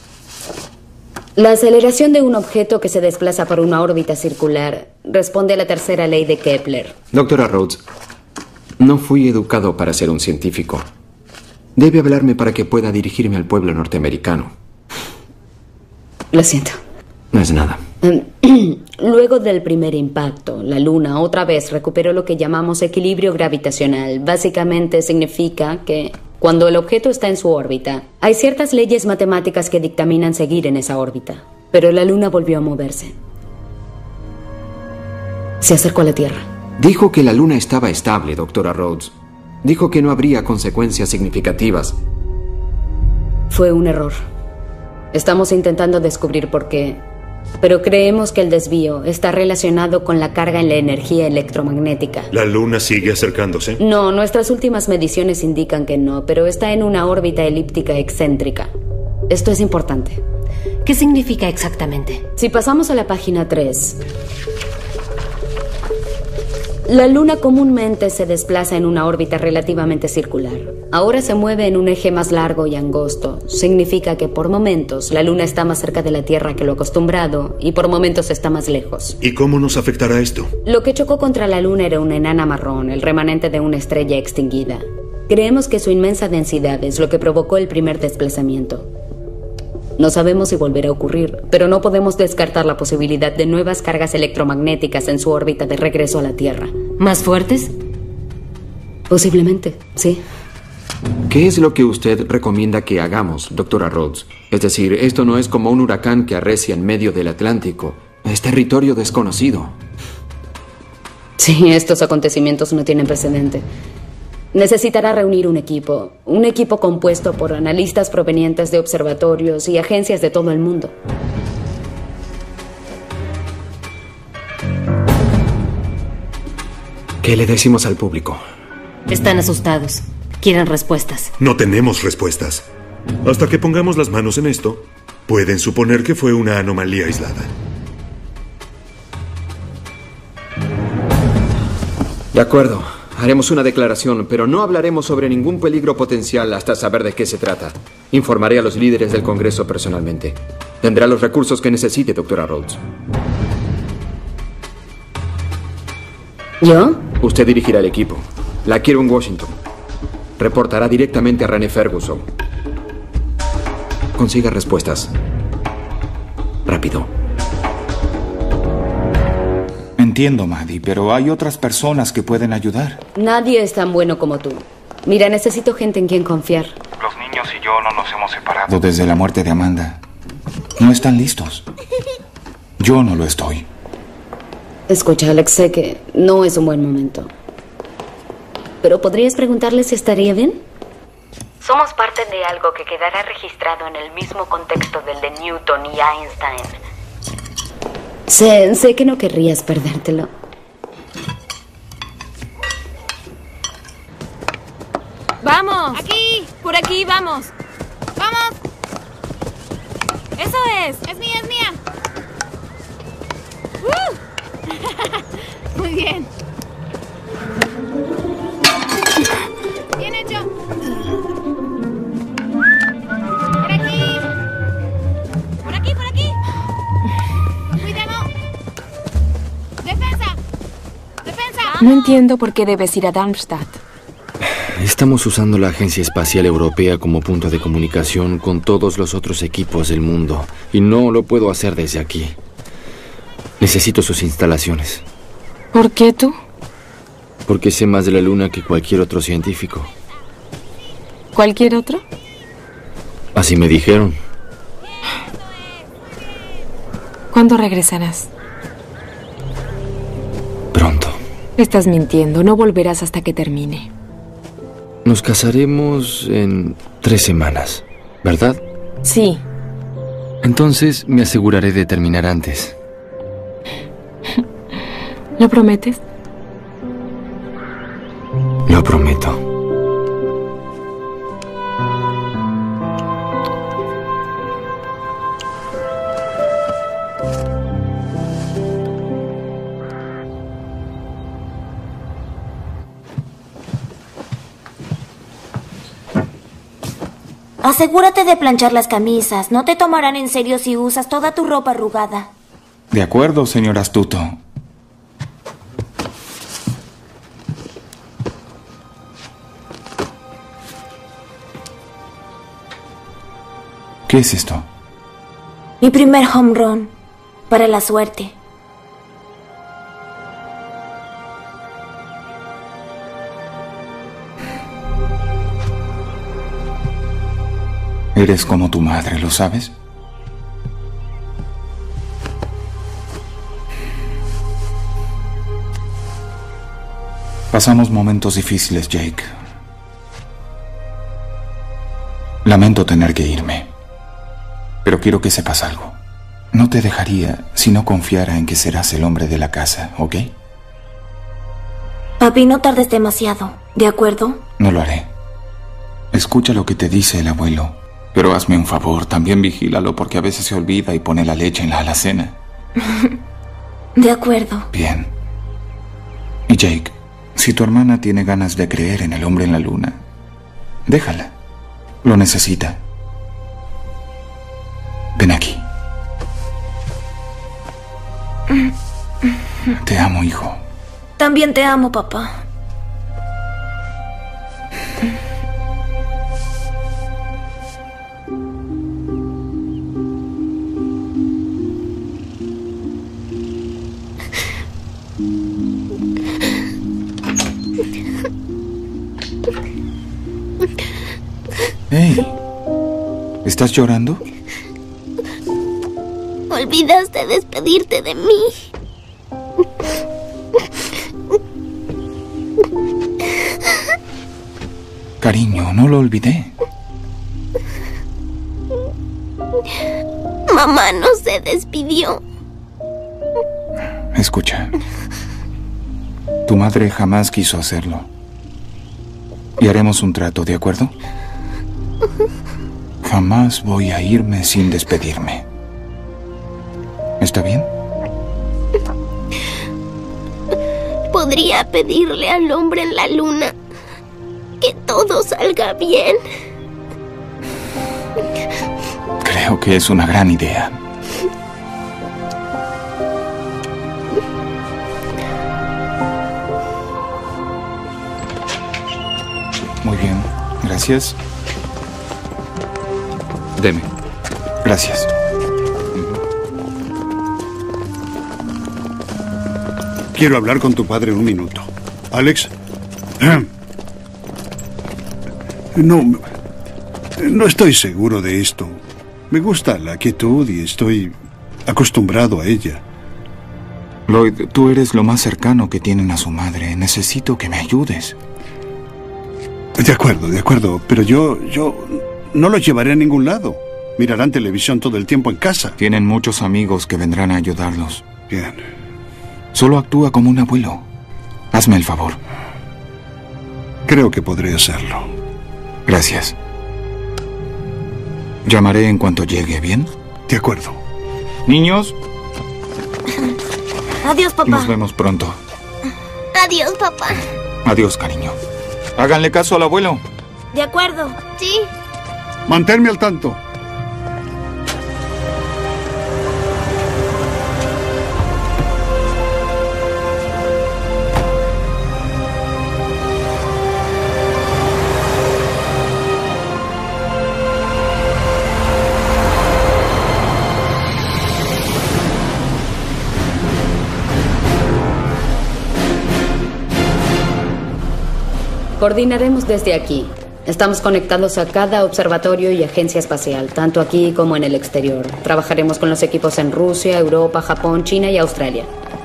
La aceleración de un objeto que se desplaza por una órbita circular responde a la tercera ley de Kepler. Doctora Rhodes, no fui educado para ser un científico. Debe hablarme para que pueda dirigirme al pueblo norteamericano. Lo siento. No es nada. Luego del primer impacto, la Luna otra vez recuperó lo que llamamos equilibrio gravitacional. Básicamente significa que cuando el objeto está en su órbita, hay ciertas leyes matemáticas que dictaminan seguir en esa órbita. Pero la Luna volvió a moverse. Se acercó a la Tierra. Dijo que la Luna estaba estable, doctora Rhodes. Dijo que no habría consecuencias significativas. Fue un error. Estamos intentando descubrir por qué. pero creemos que el desvío está relacionado con la carga en la energía electromagnética. ¿La Luna sigue acercándose? No, nuestras últimas mediciones indican que no, pero está en una órbita elíptica excéntrica. Esto es importante. ¿Qué significa exactamente? Si pasamos a la página tres... La Luna comúnmente se desplaza en una órbita relativamente circular. Ahora se mueve en un eje más largo y angosto. Significa que por momentos la Luna está más cerca de la Tierra que lo acostumbrado y por momentos está más lejos. ¿Y cómo nos afectará esto? Lo que chocó contra la Luna era una enana marrón, el remanente de una estrella extinguida. Creemos que su inmensa densidad es lo que provocó el primer desplazamiento. No sabemos si volverá a ocurrir, pero no podemos descartar la posibilidad de nuevas cargas electromagnéticas en su órbita de regreso a la Tierra. ¿Más fuertes? Posiblemente, sí. ¿Qué es lo que usted recomienda que hagamos, doctora Rhodes? Es decir, esto no es como un huracán que arrecia en medio del Atlántico. Es territorio desconocido. Sí, estos acontecimientos no tienen precedente. Necesitará reunir un equipo, un equipo compuesto por analistas provenientes de observatorios y agencias de todo el mundo. ¿Qué le decimos al público? Están asustados. Quieren respuestas. No tenemos respuestas. Hasta que pongamos las manos en esto, pueden suponer que fue una anomalía aislada. De acuerdo. Haremos una declaración, pero no hablaremos sobre ningún peligro potencial hasta saber de qué se trata. Informaré a los líderes del Congreso personalmente. Tendrá los recursos que necesite, doctora Rhodes. ¿Yo? Usted dirigirá el equipo. La quiero en Washington. Reportará directamente a René Ferguson. Consiga respuestas. Rápido. Entiendo, Maddie, pero hay otras personas que pueden ayudar. Nadie es tan bueno como tú. Mira, necesito gente en quien confiar. Los niños y yo no nos hemos separado. Desde la muerte de Amanda. No están listos. Yo no lo estoy. Escucha, Alex, sé que no es un buen momento. Pero ¿podrías preguntarle si estaría bien? Somos parte de algo que quedará registrado en el mismo contexto del de Newton y Einstein. Sé, sé que no querrías perdértelo. ¡Vamos! ¡Aquí! ¡Por aquí, vamos! ¡Vamos! ¡Eso es! ¡Es mía, es mía! ¡Uh! Muy bien. ¡Bien hecho! ¡Por aquí! ¡Por aquí, por aquí! ¡Cuidado! ¡Defensa! ¡Defensa! No entiendo por qué debes ir a Darmstadt. Estamos usando la Agencia Espacial Europea como punto de comunicación con todos los otros equipos del mundo y no lo puedo hacer desde aquí. Necesito sus instalaciones. ¿Por qué tú? Porque sé más de la Luna que cualquier otro científico. ¿Cualquier otro? Así me dijeron. ¿Cuándo regresarás? Pronto. Estás mintiendo. No volverás hasta que termine. Nos casaremos en tres semanas, ¿verdad? Sí. Entonces me aseguraré de terminar antes. ¿Lo prometes? Lo prometo. Asegúrate de planchar las camisas. No te tomarán en serio si usas toda tu ropa arrugada. De acuerdo, señor astuto. ¿Qué es esto? Mi primer home run. Para la suerte. Eres como tu madre, ¿lo sabes? Pasamos momentos difíciles, Jake. Lamento tener que irme, pero quiero que sepas algo. No te dejaría si no confiara en que serás el hombre de la casa, ¿ok? Papi, no tardes demasiado, ¿de acuerdo? No lo haré. Escucha lo que te dice el abuelo. Pero hazme un favor, también vigílalo porque a veces se olvida y pone la leche en la alacena. De acuerdo. Bien. Y Jake, si tu hermana tiene ganas de creer en el hombre en la luna, déjala. Lo necesita. Ven aquí. Te amo, hijo. También te amo, papá. Hey, ¿estás llorando? Olvidaste despedirte de mí. Cariño, no lo olvidé. Mamá no se despidió. Escucha. Tu madre jamás quiso hacerlo. Y haremos un trato, ¿de acuerdo? Jamás voy a irme sin despedirme. ¿Está bien? Podría pedirle al hombre en la luna que todo salga bien. Creo que es una gran idea. Muy bien, gracias. Deme. Gracias. Quiero hablar con tu padre un minuto. Alex. No, no estoy seguro de esto. Me gusta la quietud y estoy acostumbrado a ella. Lloyd, tú eres lo más cercano que tienen a su madre. Necesito que me ayudes. De acuerdo, de acuerdo. Pero yo, yo no los llevaré a ningún lado. Mirarán televisión todo el tiempo en casa. Tienen muchos amigos que vendrán a ayudarlos. Bien. Solo actúa como un abuelo. Hazme el favor. Creo que podré hacerlo. Gracias. Llamaré en cuanto llegue, ¿bien? De acuerdo. Niños. Adiós, papá. Nos vemos pronto. Adiós, papá. Adiós, cariño. Háganle caso al abuelo. De acuerdo. Sí. Manténme al tanto. Coordinaremos desde aquí. Estamos conectados a cada observatorio y agencia espacial, tanto aquí como en el exterior. Trabajaremos con los equipos en Rusia, Europa, Japón, China y Australia.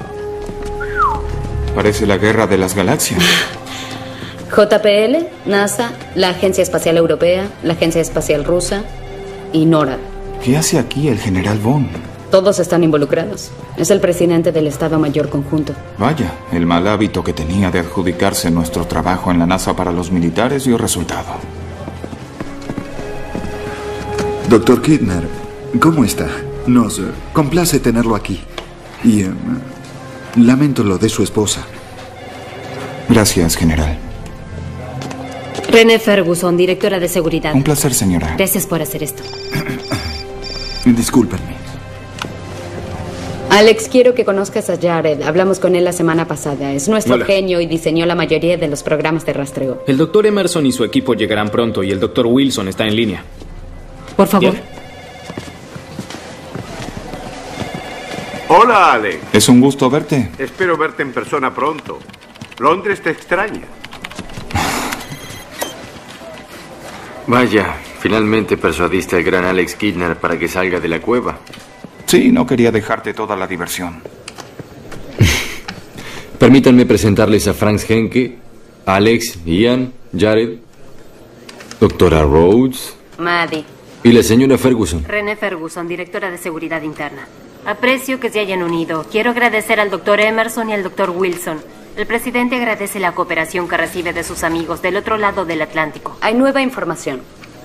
Parece la guerra de las galaxias. J P L, NASA, la Agencia Espacial Europea, la Agencia Espacial Rusa y NORAD. ¿Qué hace aquí el general Von? Todos están involucrados. Es el presidente del Estado Mayor Conjunto. Vaya, el mal hábito que tenía de adjudicarse nuestro trabajo en la NASA para los militares dio resultado. Doctor Kidner, ¿cómo está? Nos eh, complace tenerlo aquí. Y eh, lamento lo de su esposa. Gracias, general. René Ferguson, directora de seguridad. Un placer, señora. Gracias por hacer esto. Discúlpenme. Alex, quiero que conozcas a Jared. Hablamos con él la semana pasada. Es nuestro Hola. genio y diseñó la mayoría de los programas de rastreo. El doctor Emerson y su equipo llegarán pronto y el doctor Wilson está en línea. Por favor. Bien. Hola, Alex. Es un gusto verte. Espero verte en persona pronto. Londres te extraña. Vaya, finalmente persuadiste al gran Alex Kidner para que salga de la cueva. Sí, no quería dejarte toda la diversión. Permítanme presentarles a Frank Henke, Alex, Ian, Jared, doctora Rhodes. Maddie. ¿Y la señora Ferguson? René Ferguson, directora de Seguridad Interna. Aprecio que se hayan unido. Quiero agradecer al doctor Emerson y al doctor Wilson. El presidente agradece la cooperación que recibe de sus amigos del otro lado del Atlántico. Hay nueva información.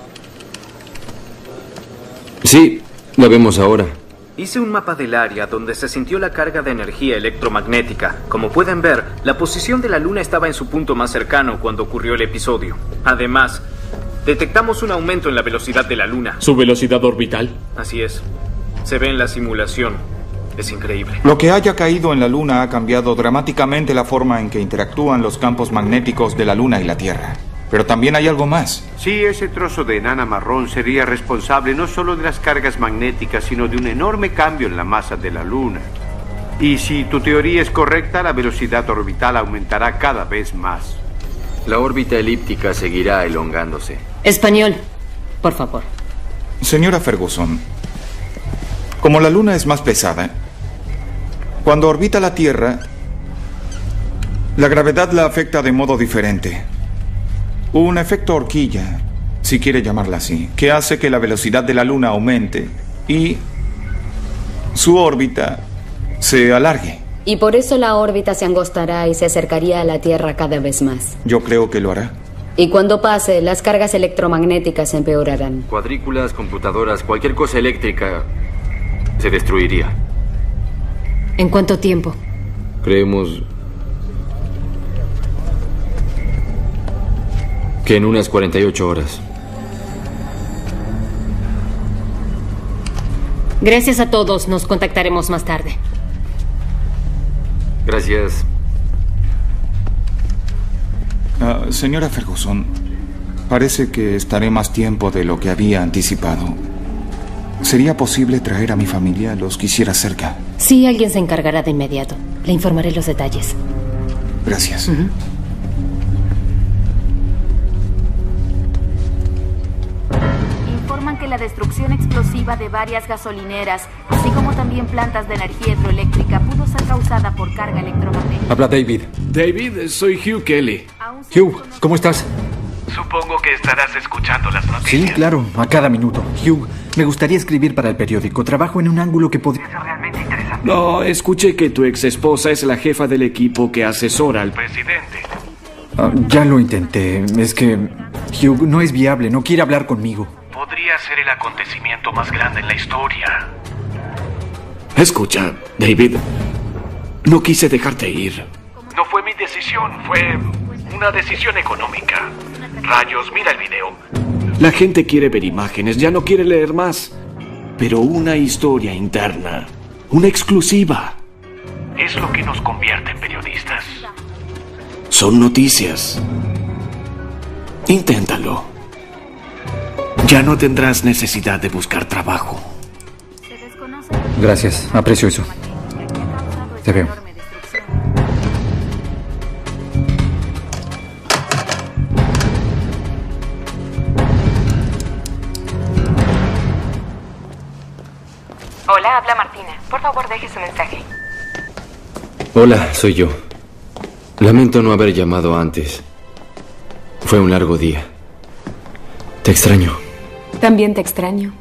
Sí, la vemos ahora. Hice un mapa del área donde se sintió la carga de energía electromagnética. Como pueden ver, la posición de la Luna estaba en su punto más cercano cuando ocurrió el episodio. Además, detectamos un aumento en la velocidad de la Luna. ¿Su velocidad orbital? Así es. Se ve en la simulación. Es increíble. Lo que haya caído en la Luna ha cambiado dramáticamente la forma en que interactúan los campos magnéticos de la Luna y la Tierra. Pero también hay algo más. Sí, ese trozo de enana marrón sería responsable no solo de las cargas magnéticas, sino de un enorme cambio en la masa de la Luna. Y si tu teoría es correcta, la velocidad orbital aumentará cada vez más. La órbita elíptica seguirá elongándose. Español, por favor. Señora Ferguson, como la Luna es más pesada, cuando orbita la Tierra, la gravedad la afecta de modo diferente. Un efecto horquilla, si quiere llamarla así, que hace que la velocidad de la Luna aumente y su órbita se alargue. Y por eso la órbita se angostará y se acercaría a la Tierra cada vez más. Yo creo que lo hará. Y cuando pase, las cargas electromagnéticas empeorarán. Cuadrículas, computadoras, cualquier cosa eléctrica se destruiría. ¿En cuánto tiempo? Creemos que en unas cuarenta y ocho horas. Gracias a todos. Nos contactaremos más tarde. Gracias. Uh, señora Ferguson, parece que estaré más tiempo de lo que había anticipado. ¿Sería posible traer a mi familia? Los quisiera cerca. Sí, alguien se encargará de inmediato. Le informaré los detalles. Gracias. Uh-huh. Informan que la destrucción explosiva de varias gasolineras, así como también plantas de energía hidroeléctrica, pudo ser causada por carga electromagnética. Habla David. David, soy Hugh Kelly. Hugh, ¿cómo estás? Supongo que estarás escuchando las noticias. Sí, claro, a cada minuto. Hugh, me gustaría escribir para el periódico. Trabajo en un ángulo que podría ser realmente interesante. No, escuché que tu ex esposa es la jefa del equipo que asesora al presidente. Uh, ya lo intenté. Es que Hugh no es viable, no quiere hablar conmigo. Podría ser el acontecimiento más grande en la historia. Escucha, David, no quise dejarte ir. No fue mi decisión, fue una decisión económica. Rayos, mira el video. La gente quiere ver imágenes, ya no quiere leer más. Pero una historia interna, una exclusiva. Es lo que nos convierte en periodistas. Son noticias. Inténtalo. Ya no tendrás necesidad de buscar trabajo. Gracias, aprecio eso. Te veo. Hola, habla Martina. Por favor, deje su mensaje. Hola, soy yo. Lamento no haber llamado antes. Fue un largo día. Te extraño. También te extraño.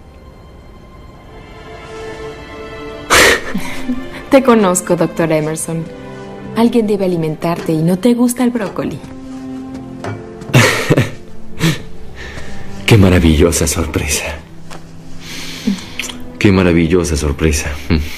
Te conozco, doctor Emerson. Alguien debe alimentarte y no te gusta el brócoli. Qué maravillosa sorpresa. Qué maravillosa sorpresa.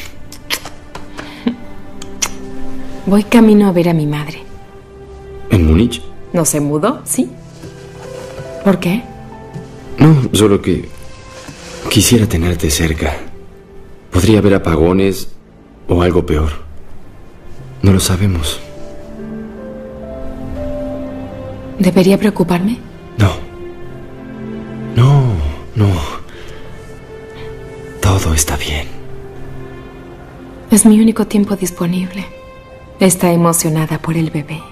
Voy camino a ver a mi madre. ¿En Múnich? ¿No se mudó? Sí. ¿Por qué? No, solo que quisiera tenerte cerca. Podría haber apagones o algo peor. No lo sabemos. ¿Debería preocuparme? No. No, no. Todo está bien. Es mi único tiempo disponible. Está emocionada por el bebé.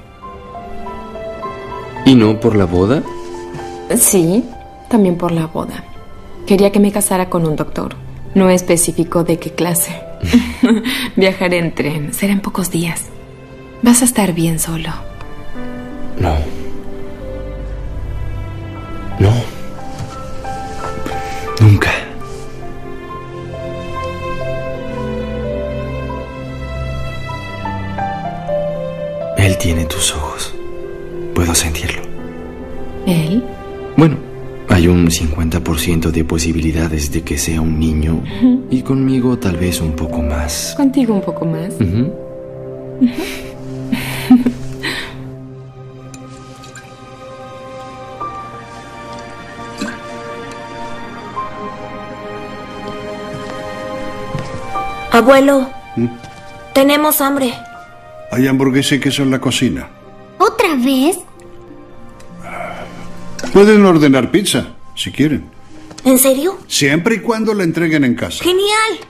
¿Y no por la boda? Sí, también por la boda. Quería que me casara con un doctor. No especificó de qué clase. Viajaré en tren. Será en pocos días. Vas a estar bien solo. No. No. Nunca. ¿Él? Bueno, hay un cincuenta por ciento de posibilidades de que sea un niño. Ujú. Y conmigo tal vez un poco más. Contigo un poco más. Ujú. Abuelo, ¿Mm? tenemos hambre. Hay hamburguesa y queso en la cocina. ¿Otra vez? Pueden ordenar pizza, si quieren. ¿En serio? Siempre y cuando la entreguen en casa. ¡Genial!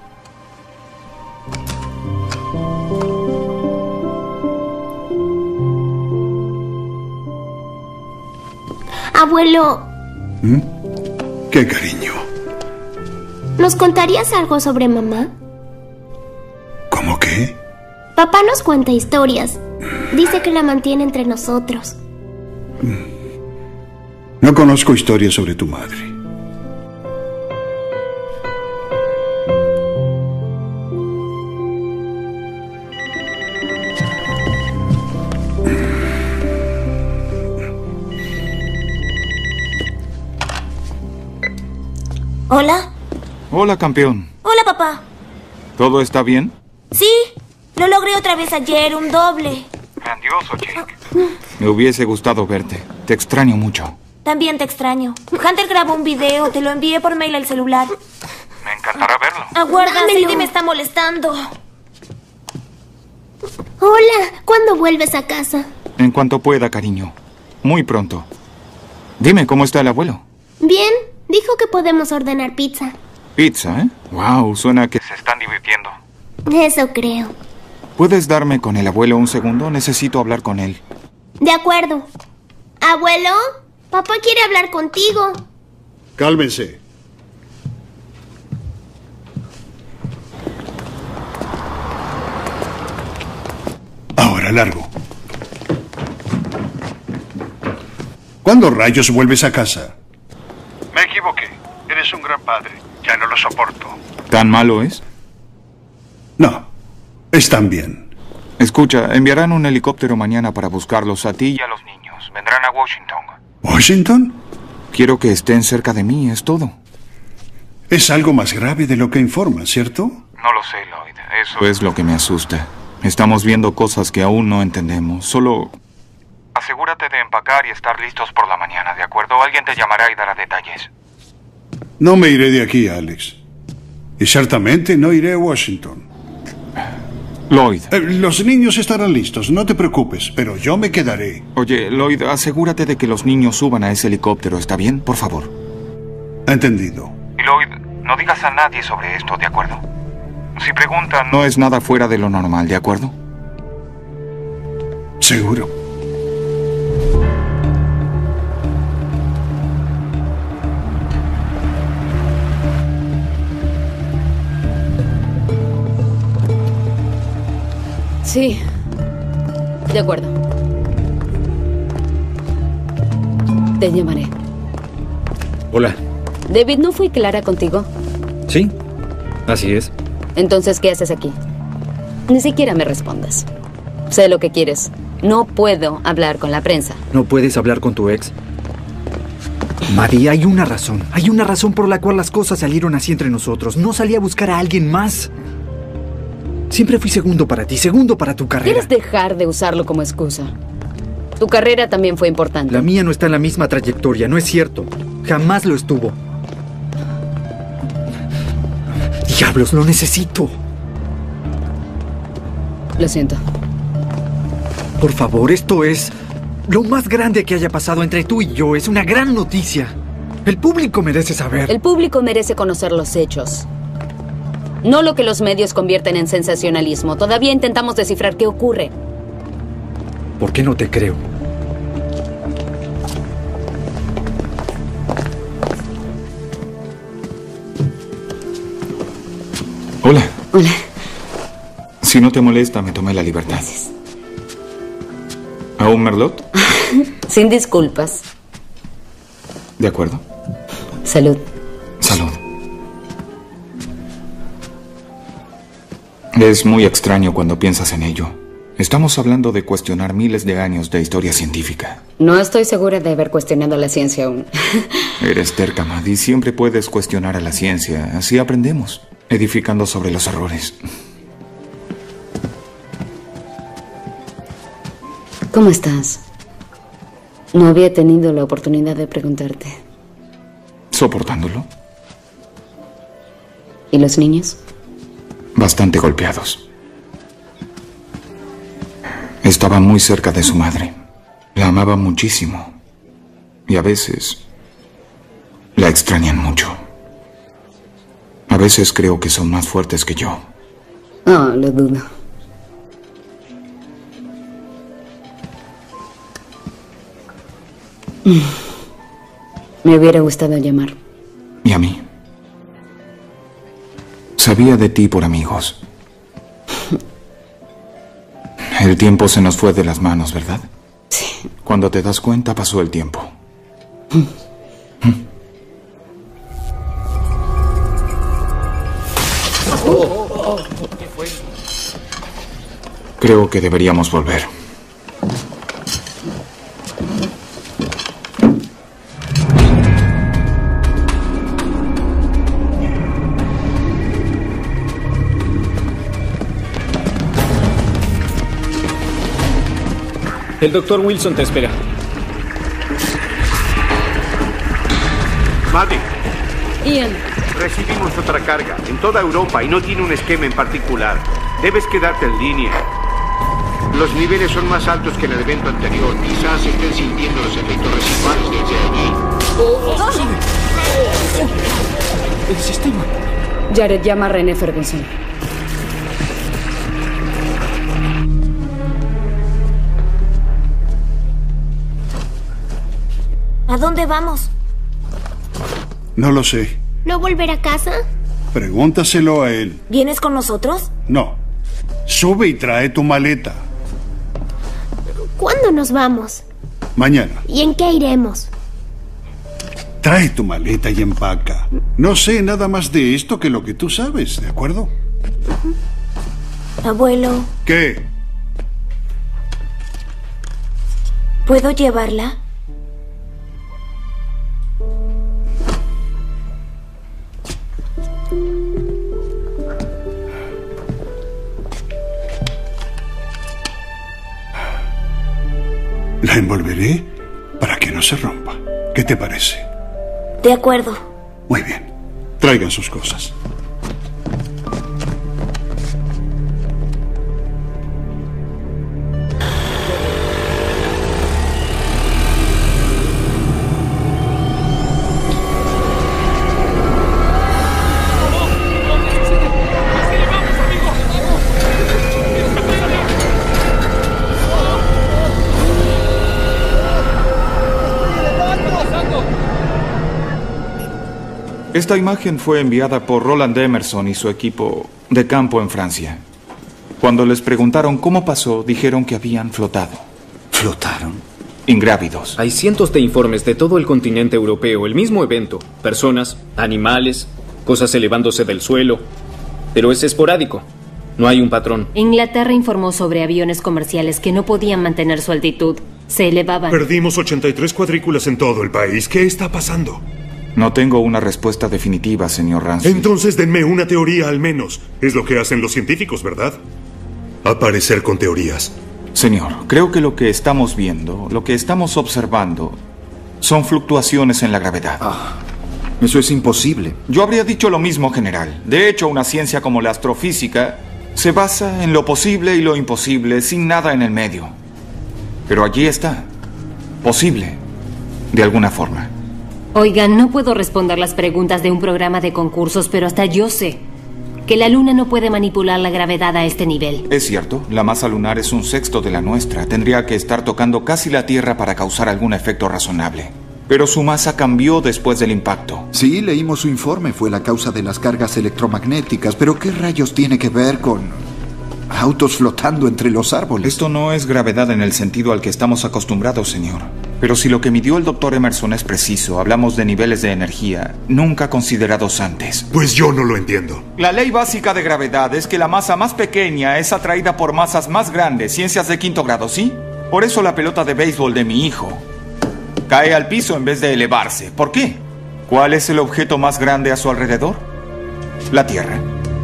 Abuelo, ¿Mm? Qué cariño. ¿nos contarías algo sobre mamá? ¿Cómo qué? Papá nos cuenta historias. Dice que la mantiene entre nosotros. No conozco historias sobre tu madre. ¿Hola? Hola, campeón. Hola, papá. ¿Todo está bien? Sí, lo logré otra vez ayer, un doble. Grandioso, Jake. Me hubiese gustado verte. Te extraño mucho. También te extraño. Hunter grabó un video, te lo envié por mail al celular. Me encantará verlo. Aguarda, Dámelo. Sadie me está molestando. Hola, ¿cuándo vuelves a casa? En cuanto pueda, cariño. Muy pronto. Dime, ¿cómo está el abuelo? Bien, dijo que podemos ordenar pizza. Pizza, ¿eh? Wow, suena que se están divirtiendo. Eso creo. ¿Puedes darme con el abuelo un segundo? Necesito hablar con él. De acuerdo. Abuelo, papá quiere hablar contigo. Cálmense. Ahora largo. ¿Cuándo rayos vuelves a casa? Me equivoqué. Eres un gran padre. Ya no lo soporto. ¿Tan malo es? No, están bien. Escucha, enviarán un helicóptero mañana para buscarlos a ti y a los niños. Vendrán a Washington. ¿Washington? Quiero que estén cerca de mí, es todo. Es algo más grave de lo que informan, ¿cierto? No lo sé, Lloyd. Eso es lo que me asusta. Estamos viendo cosas que aún no entendemos. Solo asegúrate de empacar y estar listos por la mañana, ¿de acuerdo? Alguien te llamará y dará detalles. No me iré de aquí, Alex. Y ciertamente no iré a Washington. Lloyd. Eh, los niños estarán listos, no te preocupes, pero yo me quedaré. Oye, Lloyd, asegúrate de que los niños suban a ese helicóptero, ¿está bien? Por favor. Entendido. Y Lloyd, no digas a nadie sobre esto, ¿de acuerdo? Si preguntan, no es nada fuera de lo normal, ¿de acuerdo? Seguro. Sí. De acuerdo. Te llamaré. Hola. David, ¿no fui clara contigo? Sí, así es. Entonces, ¿qué haces aquí? Ni siquiera me respondas. Sé lo que quieres. No puedo hablar con la prensa. ¿No puedes hablar con tu ex? Maddie, hay una razón. Hay una razón por la cual las cosas salieron así entre nosotros. No salí a buscar a alguien más. Siempre fui segundo para ti, segundo para tu carrera. ¿Quieres dejar de usarlo como excusa? Tu carrera también fue importante. La mía no está en la misma trayectoria, no es cierto. Jamás lo estuvo. Diablos, lo necesito. Lo siento. Por favor, esto es lo más grande que haya pasado entre tú y yo. Es una gran noticia. El público merece saber. El público merece conocer los hechos. No lo que los medios convierten en sensacionalismo. Todavía intentamos descifrar qué ocurre. ¿Por qué no te creo? Hola. Hola. Si no te molesta, me tomé la libertad. Gracias. ¿A un merlot? Sin disculpas. De acuerdo. Salud. Salud. Es muy extraño cuando piensas en ello. Estamos hablando de cuestionar miles de años de historia científica. No estoy segura de haber cuestionado la ciencia aún. Eres terca, Maddie. Siempre puedes cuestionar a la ciencia. Así aprendemos, edificando sobre los errores. ¿Cómo estás? No había tenido la oportunidad de preguntarte. ¿Soportándolo? ¿Y los niños? Bastante golpeados. Estaba muy cerca de su madre. La amaba muchísimo. Y a veces la extrañan mucho. A veces creo que son más fuertes que yo. Oh, lo dudo. Me hubiera gustado llamar. ¿Y a mí? Sabía de ti por amigos. El tiempo se nos fue de las manos, ¿verdad? Sí. Cuando te das cuenta, pasó el tiempo. Creo que deberíamos volver. El doctor Wilson te espera. Maddie. Ian. Recibimos otra carga en toda Europa y no tiene un esquema en particular. Debes quedarte en línea. Los niveles son más altos que en el evento anterior. Quizás estén sintiendo los efectos residuales desde allí. El sistema. Jared, llama a René Ferguson. ¿A dónde vamos? No lo sé. ¿No volver a casa? Pregúntaselo a él. ¿Vienes con nosotros? No. Sube y trae tu maleta. ¿Cuándo nos vamos? Mañana. ¿Y en qué iremos? Trae tu maleta y empaca. No sé nada más de esto que lo que tú sabes, ¿de acuerdo? Abuelo, ¿Qué? ¿puedo llevarla? La envolveré para que no se rompa. ¿Qué te parece? De acuerdo. Muy bien. Traigan sus cosas. Esta imagen fue enviada por Roland Emerson y su equipo de campo en Francia. Cuando les preguntaron cómo pasó, dijeron que habían flotado. ¿Flotaron? Ingrávidos. Hay cientos de informes de todo el continente europeo, el mismo evento. Personas, animales, cosas elevándose del suelo. Pero es esporádico. No hay un patrón. Inglaterra informó sobre aviones comerciales que no podían mantener su altitud. Se elevaban. Perdimos ochenta y tres cuadrículas en todo el país. ¿Qué está pasando? No tengo una respuesta definitiva, señor Ransfield. Entonces denme una teoría al menos. Es lo que hacen los científicos, ¿verdad? Aparecer con teorías. Señor, creo que lo que estamos viendo, lo que estamos observando, son fluctuaciones en la gravedad. Ah, eso es imposible. Yo habría dicho lo mismo, general. De hecho, una ciencia como la astrofísica se basa en lo posible y lo imposible, sin nada en el medio. Pero allí está. Posible. De alguna forma. Oigan, no puedo responder las preguntas de un programa de concursos, pero hasta yo sé que la Luna no puede manipular la gravedad a este nivel. Es cierto, la masa lunar es un sexto de la nuestra. Tendría que estar tocando casi la Tierra para causar algún efecto razonable. Pero su masa cambió después del impacto. Sí, leímos su informe. Fue la causa de las cargas electromagnéticas. Pero ¿qué rayos tiene que ver con autos flotando entre los árboles? Esto no es gravedad en el sentido al que estamos acostumbrados, señor. Pero si lo que midió el doctor Emerson es preciso, hablamos de niveles de energía nunca considerados antes. Pues yo no lo entiendo. La ley básica de gravedad es que la masa más pequeña es atraída por masas más grandes, ciencias de quinto grado, ¿sí? Por eso la pelota de béisbol de mi hijo cae al piso en vez de elevarse. ¿Por qué? ¿Cuál es el objeto más grande a su alrededor? La Tierra.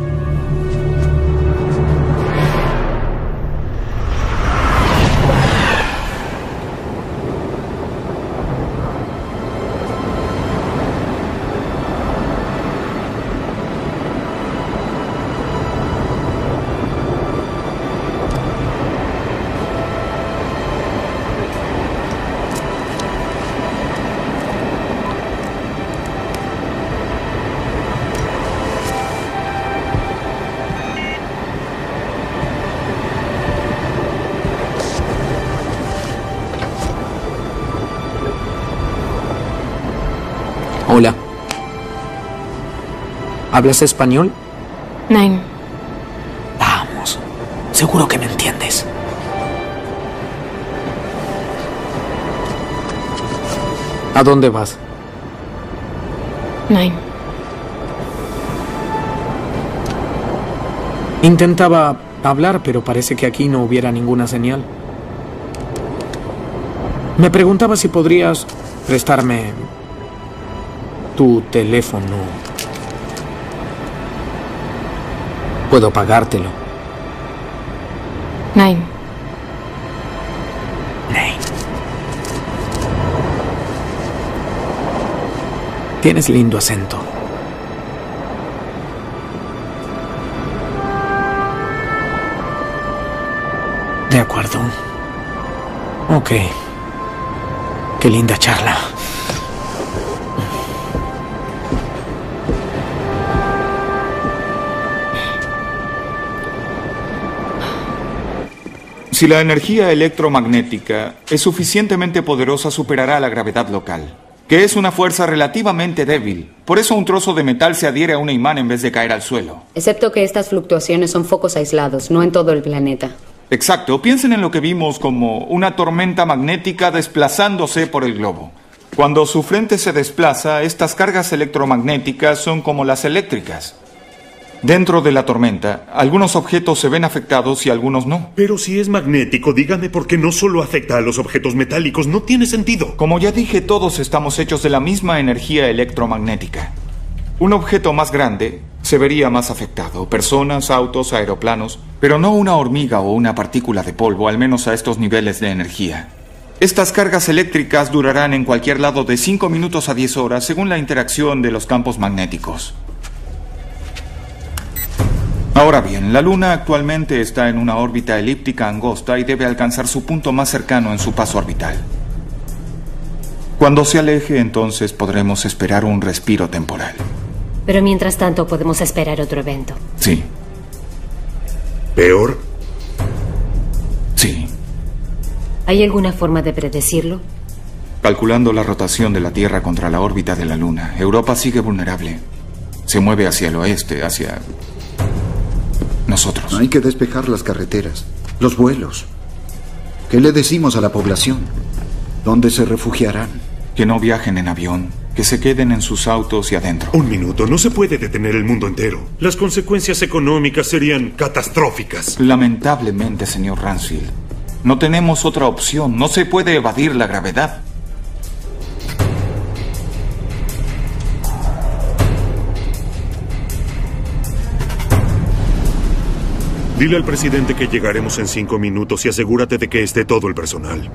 Hola. ¿Hablas español? Nein. Vamos. Seguro que me entiendes. ¿A dónde vas? Nein. Intentaba hablar, pero parece que aquí no hubiera ninguna señal. Me preguntaba si podrías prestarme tu teléfono. Puedo pagártelo. Nein. Nein. Tienes lindo acento. De acuerdo. Ok. Qué linda charla. Si la energía electromagnética es suficientemente poderosa, superará la gravedad local, que es una fuerza relativamente débil. Por eso un trozo de metal se adhiere a un imán en vez de caer al suelo. Excepto que estas fluctuaciones son focos aislados, no en todo el planeta. Exacto. Piensen en lo que vimos como una tormenta magnética desplazándose por el globo. Cuando su frente se desplaza, estas cargas electromagnéticas son como las eléctricas. Dentro de la tormenta, algunos objetos se ven afectados y algunos no. Pero si es magnético, dígame por qué no solo afecta a los objetos metálicos. No tiene sentido. Como ya dije, todos estamos hechos de la misma energía electromagnética. Un objeto más grande se vería más afectado. Personas, autos, aeroplanos. Pero no una hormiga o una partícula de polvo, al menos a estos niveles de energía. Estas cargas eléctricas durarán en cualquier lado de cinco minutos a diez horas, según la interacción de los campos magnéticos. Ahora bien, la Luna actualmente está en una órbita elíptica angosta y debe alcanzar su punto más cercano en su paso orbital. Cuando se aleje, entonces podremos esperar un respiro temporal. Pero mientras tanto podemos esperar otro evento. Sí. ¿Peor? Sí. ¿Hay alguna forma de predecirlo? Calculando la rotación de la Tierra contra la órbita de la Luna, Europa sigue vulnerable. Se mueve hacia el oeste, hacia nosotros. Hay que despejar las carreteras, los vuelos. ¿Qué le decimos a la población? ¿Dónde se refugiarán? Que no viajen en avión, que se queden en sus autos y adentro. Un minuto, no se puede detener el mundo entero. Las consecuencias económicas serían catastróficas. Lamentablemente, señor Ransfield, no tenemos otra opción. No se puede evadir la gravedad. Dile al presidente que llegaremos en cinco minutos y asegúrate de que esté todo el personal.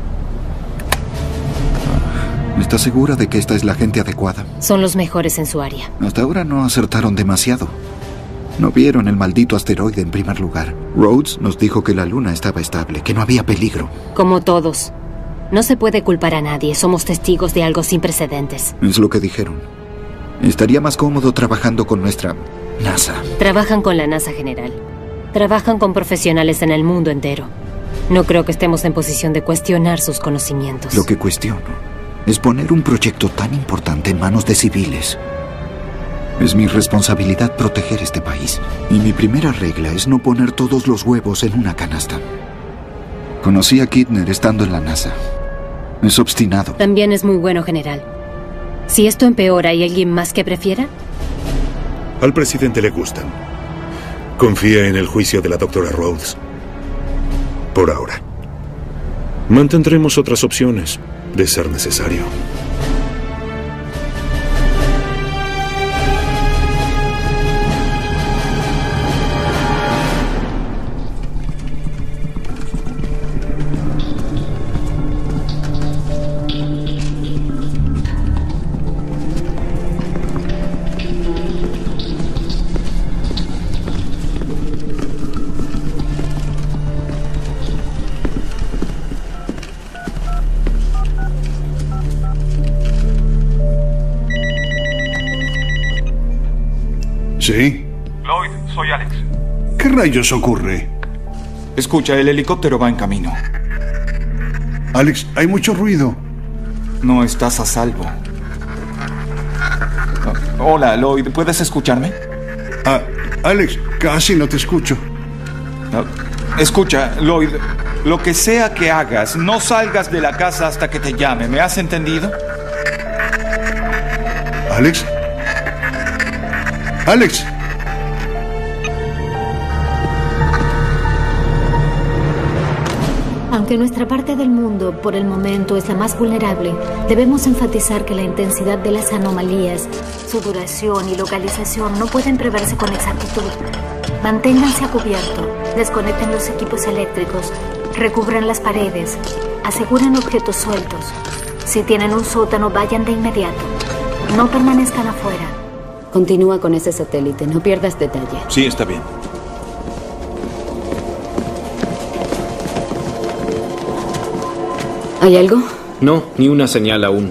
¿Estás segura de que esta es la gente adecuada? Son los mejores en su área. Hasta ahora no acertaron demasiado. No vieron el maldito asteroide en primer lugar. Rhodes nos dijo que la Luna estaba estable, que no había peligro. Como todos. No se puede culpar a nadie. Somos testigos de algo sin precedentes. Es lo que dijeron. Estaría más cómodo trabajando con nuestra NASA. Trabajan con la NASA general. Trabajan con profesionales en el mundo entero. No creo que estemos en posición de cuestionar sus conocimientos. Lo que cuestiono es poner un proyecto tan importante en manos de civiles. Es mi responsabilidad proteger este país. Y mi primera regla es no poner todos los huevos en una canasta. Conocí a Kidner estando en la NASA. Es obstinado. También es muy bueno, general. Si esto empeora, ¿hay alguien más que prefiera? Al presidente le gustan. Confía en el juicio de la doctora Rhodes. Por ahora. Mantendremos otras opciones, de ser necesario. ¿Sí? Lloyd, soy Alex. ¿Qué rayos ocurre? Escucha, el helicóptero va en camino. Alex, hay mucho ruido. No estás a salvo. Hola, Lloyd, ¿puedes escucharme? Ah, Alex, casi no te escucho. Escucha, Lloyd, lo que sea que hagas, no salgas de la casa hasta que te llame. ¿Me has entendido? ¿Alex? ¡Alex! Aunque nuestra parte del mundo, por el momento, es la más vulnerable, debemos enfatizar que la intensidad de las anomalías, su duración y localización no pueden preverse con exactitud. Manténganse a cubierto, desconecten los equipos eléctricos, recubran las paredes, aseguren objetos sueltos. Si tienen un sótano, vayan de inmediato. No permanezcan afuera. Continúa con ese satélite, no pierdas detalle. Sí, está bien. ¿Hay algo? No, ni una señal aún.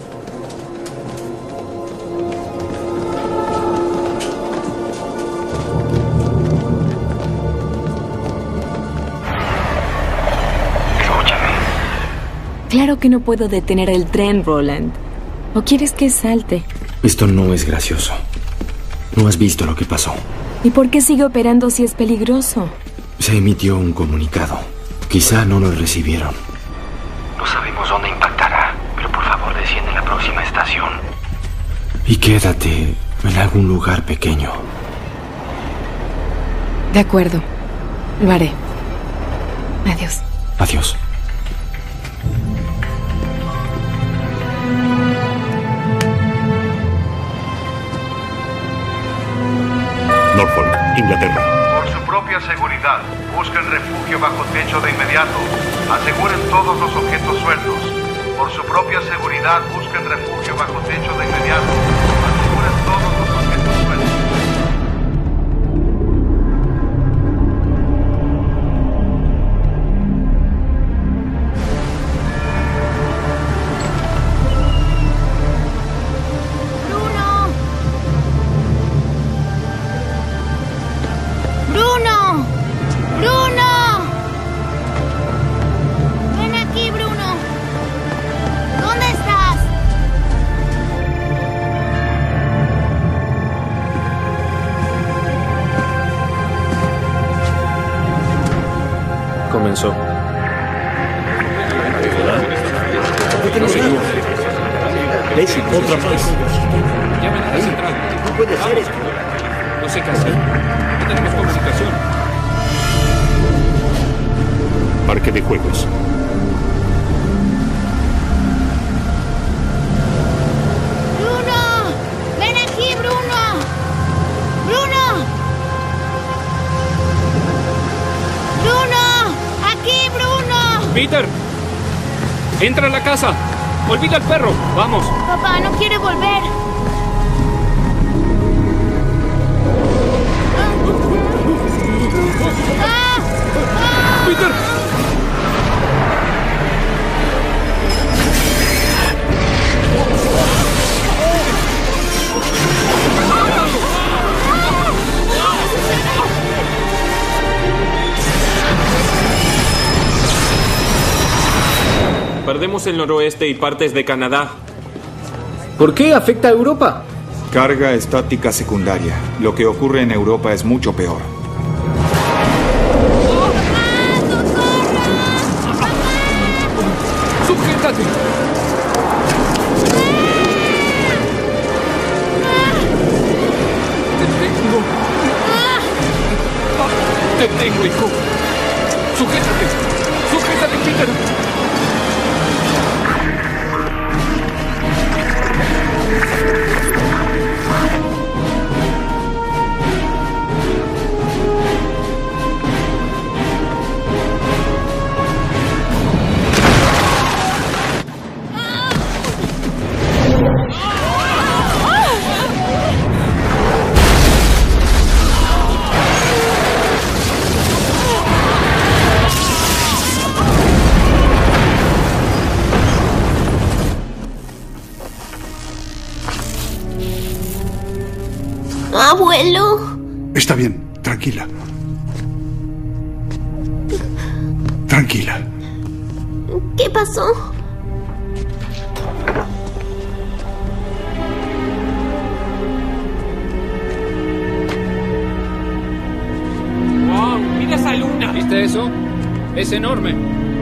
Claro que no puedo detener el tren, Roland. ¿O quieres que salte? Esto no es gracioso. No has visto lo que pasó. ¿Y por qué sigue operando si es peligroso? Se emitió un comunicado. Quizá no lo recibieron. No sabemos dónde impactará, pero por favor desciende en la próxima estación. Y quédate en algún lugar pequeño. De acuerdo. Lo haré. Adiós. Adiós. Norfolk, Inglaterra. Por su propia seguridad, busquen refugio bajo techo de inmediato. Aseguren todos los objetos sueltos. Por su propia seguridad, busquen refugio bajo techo de inmediato. Aseguren todos los objetos sueltos. ¡Bruno! ¡Bruno! Ven aquí, Bruno. ¿Dónde estás? Comenzó. Leslie, otra más. Llamen a la central. No puede ser esto. No sé qué hacer. No tenemos comunicación. Parque de juegos. ¡Bruno! ¡Ven aquí, Bruno! ¡Bruno! ¡Bruno! ¡Aquí, Bruno! Peter, entra a la casa. Olvida al perro. Vamos. Papá no quiere volver. ¡Ah! ¡Ah! Peter. Perdemos el noroeste y partes de Canadá. ¿Por qué afecta a Europa? Carga estática secundaria. Lo que ocurre en Europa es mucho peor. ¡Sujétate! tengo, hijo. Sujétate. Sujétate, Peter. Abuelo. Está bien, tranquila. Tranquila. ¿Qué pasó? ¡Wow! ¡Mira esa luna! ¿Viste eso? Es enorme.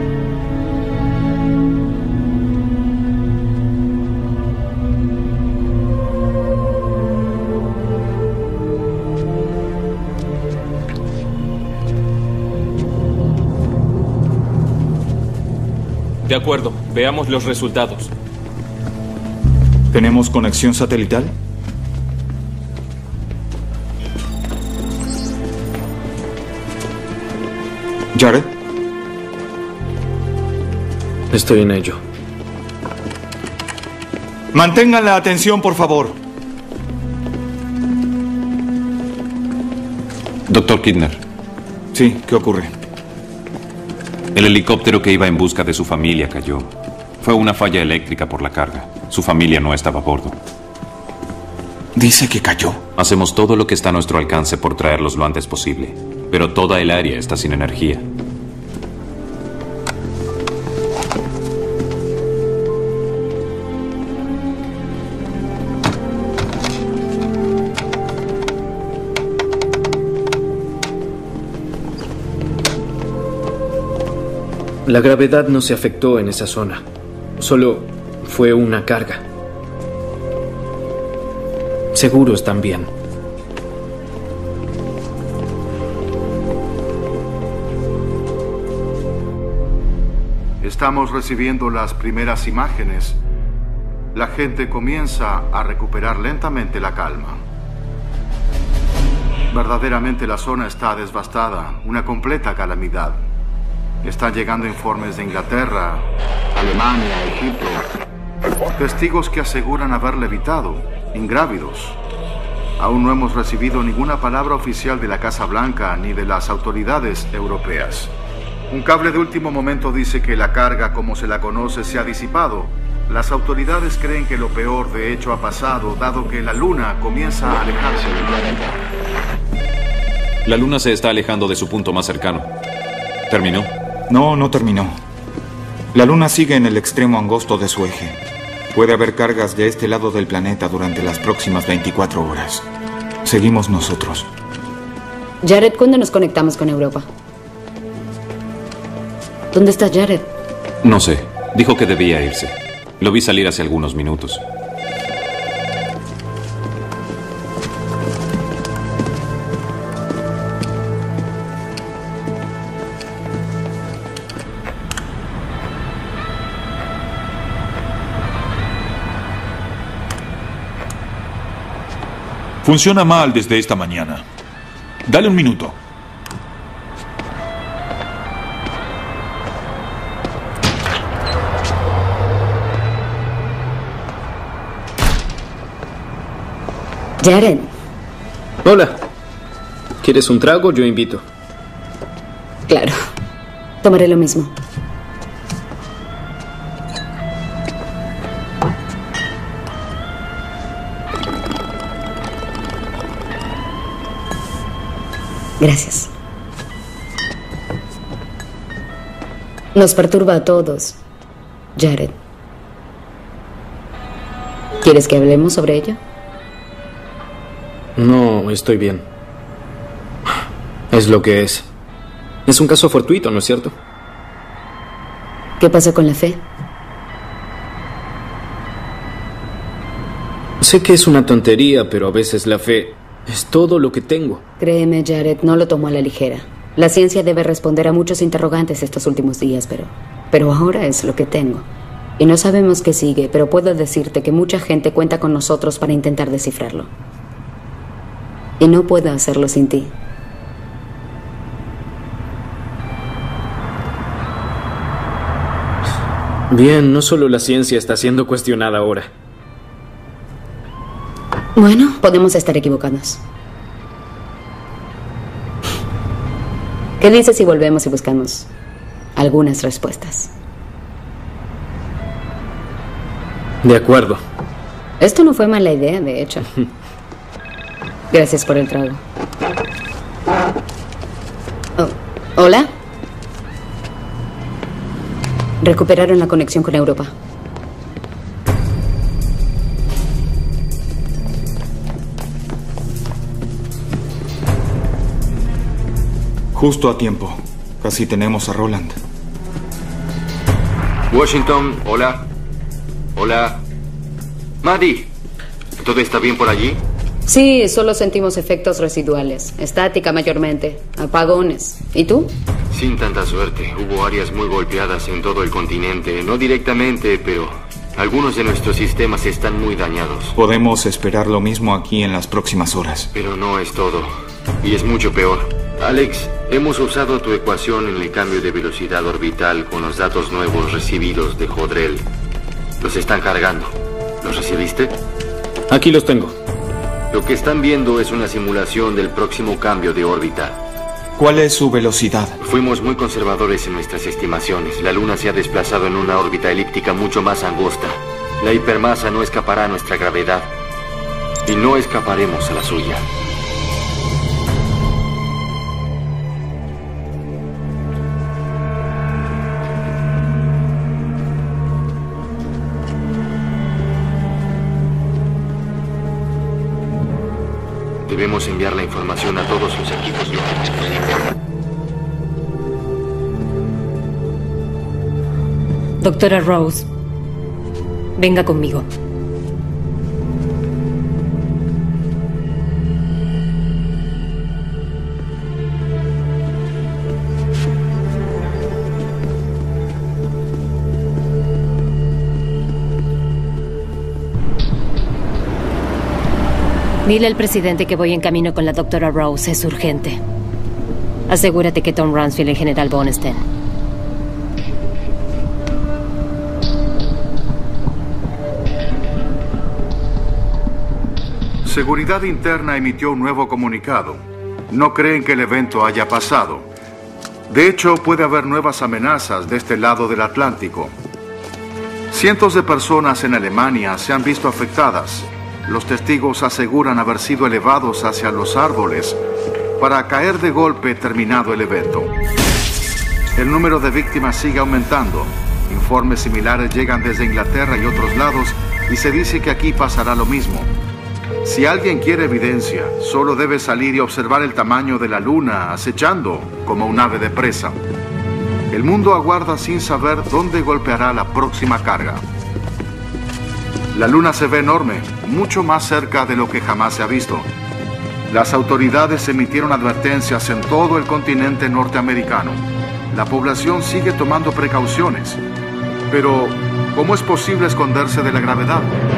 De acuerdo, veamos los resultados. ¿Tenemos conexión satelital? ¿Jared? Estoy en ello. Mantengan la atención, por favor. Doctor Kidner. Sí, ¿qué ocurre? El helicóptero que iba en busca de su familia cayó. Fue una falla eléctrica por la carga. Su familia no estaba a bordo. ¿Dice que cayó? Hacemos todo lo que está a nuestro alcance por traerlos lo antes posible, pero toda el área está sin energía. La gravedad no se afectó en esa zona. Solo fue una carga. Seguro están bien. Estamos recibiendo las primeras imágenes. La gente comienza a recuperar lentamente la calma. Verdaderamente la zona está devastada, una completa calamidad. Están llegando informes de Inglaterra, Alemania, Egipto. Testigos que aseguran haberla evitado, ingrávidos. Aún no hemos recibido ninguna palabra oficial de la Casa Blanca ni de las autoridades europeas. Un cable de último momento dice que la carga, como se la conoce, se ha disipado. Las autoridades creen que lo peor de hecho ha pasado, dado que la Luna comienza a alejarse del planeta. La Luna se está alejando de su punto más cercano. ¿Terminó? No, no terminó. La Luna sigue en el extremo angosto de su eje. Puede haber cargas de este lado del planeta durante las próximas veinticuatro horas. Seguimos nosotros. Jared, ¿cuándo nos conectamos con Europa? ¿Dónde está Jared? No sé. Dijo que debía irse. Lo vi salir hace algunos minutos. Funciona mal desde esta mañana. Dale un minuto. Jared. Hola. ¿Quieres un trago? Yo invito. Claro. Tomaré lo mismo. Gracias. Nos perturba a todos, Jared. ¿Quieres que hablemos sobre ello? No, estoy bien. Es lo que es. Es un caso fortuito, ¿no es cierto? ¿Qué pasa con la fe? Sé que es una tontería, pero a veces la fe es todo lo que tengo. Créeme, Jared, no lo tomo a la ligera. La ciencia debe responder a muchos interrogantes estos últimos días, pero, pero ahora es lo que tengo. Y no sabemos qué sigue, pero puedo decirte que mucha gente cuenta con nosotros para intentar descifrarlo. Y no puedo hacerlo sin ti. Bien, no solo la ciencia está siendo cuestionada ahora. Bueno, podemos estar equivocados. ¿Qué dices si volvemos y buscamos algunas respuestas? De acuerdo. Esto no fue mala idea, de hecho. Gracias por el trago. Oh, ¿hola? Recuperaron la conexión con Europa. Justo a tiempo. Casi tenemos a Roland. Washington, hola. Hola. Maddie, ¿todo está bien por allí? Sí, solo sentimos efectos residuales. Estática mayormente. Apagones. ¿Y tú? Sin tanta suerte. Hubo áreas muy golpeadas en todo el continente. No directamente, pero algunos de nuestros sistemas están muy dañados. Podemos esperar lo mismo aquí en las próximas horas. Pero no es todo. Y es mucho peor. Alex, hemos usado tu ecuación en el cambio de velocidad orbital con los datos nuevos recibidos de Jodrell. Los están cargando. ¿Los recibiste? Aquí los tengo. Lo que están viendo es una simulación del próximo cambio de órbita. ¿Cuál es su velocidad? Fuimos muy conservadores en nuestras estimaciones. La Luna se ha desplazado en una órbita elíptica mucho más angosta. La hipermasa no escapará a nuestra gravedad. Y no escaparemos a la suya. Debemos enviar la información a todos los equipos locales. Doctora Rose, venga conmigo. Dile al presidente que voy en camino con la doctora Rose. Es urgente. Asegúrate que Tom Ransfield y el general Bond estén. Seguridad Interna emitió un nuevo comunicado. No creen que el evento haya pasado. De hecho, puede haber nuevas amenazas de este lado del Atlántico. Cientos de personas en Alemania se han visto afectadas. Los testigos aseguran haber sido elevados hacia los árboles para caer de golpe terminado el evento. El número de víctimas sigue aumentando. Informes similares llegan desde Inglaterra y otros lados y se dice que aquí pasará lo mismo. Si alguien quiere evidencia, solo debe salir y observar el tamaño de la Luna acechando como un ave de presa. El mundo aguarda sin saber dónde golpeará la próxima carga. La Luna se ve enorme, mucho más cerca de lo que jamás se ha visto. Las autoridades emitieron advertencias en todo el continente norteamericano. La población sigue tomando precauciones. Pero, ¿cómo es posible esconderse de la gravedad?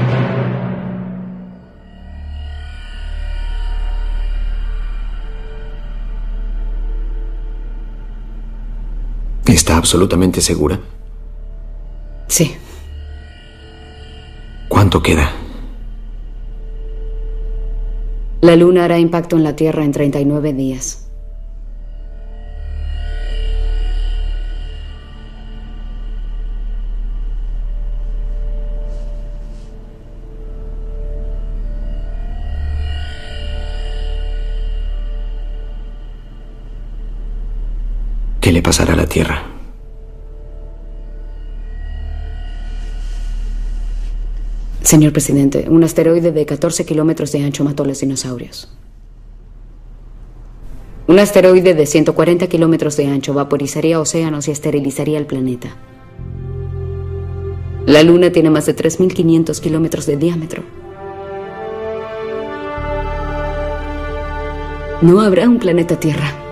¿Está absolutamente segura? Sí. ¿Cuánto queda? La Luna hará impacto en la Tierra en treinta y nueve días. ¿Qué le pasará a la Tierra? Señor presidente, un asteroide de catorce kilómetros de ancho mató a los dinosaurios. Un asteroide de ciento cuarenta kilómetros de ancho vaporizaría océanos y esterilizaría el planeta. La Luna tiene más de tres mil quinientos kilómetros de diámetro. No habrá un planeta Tierra.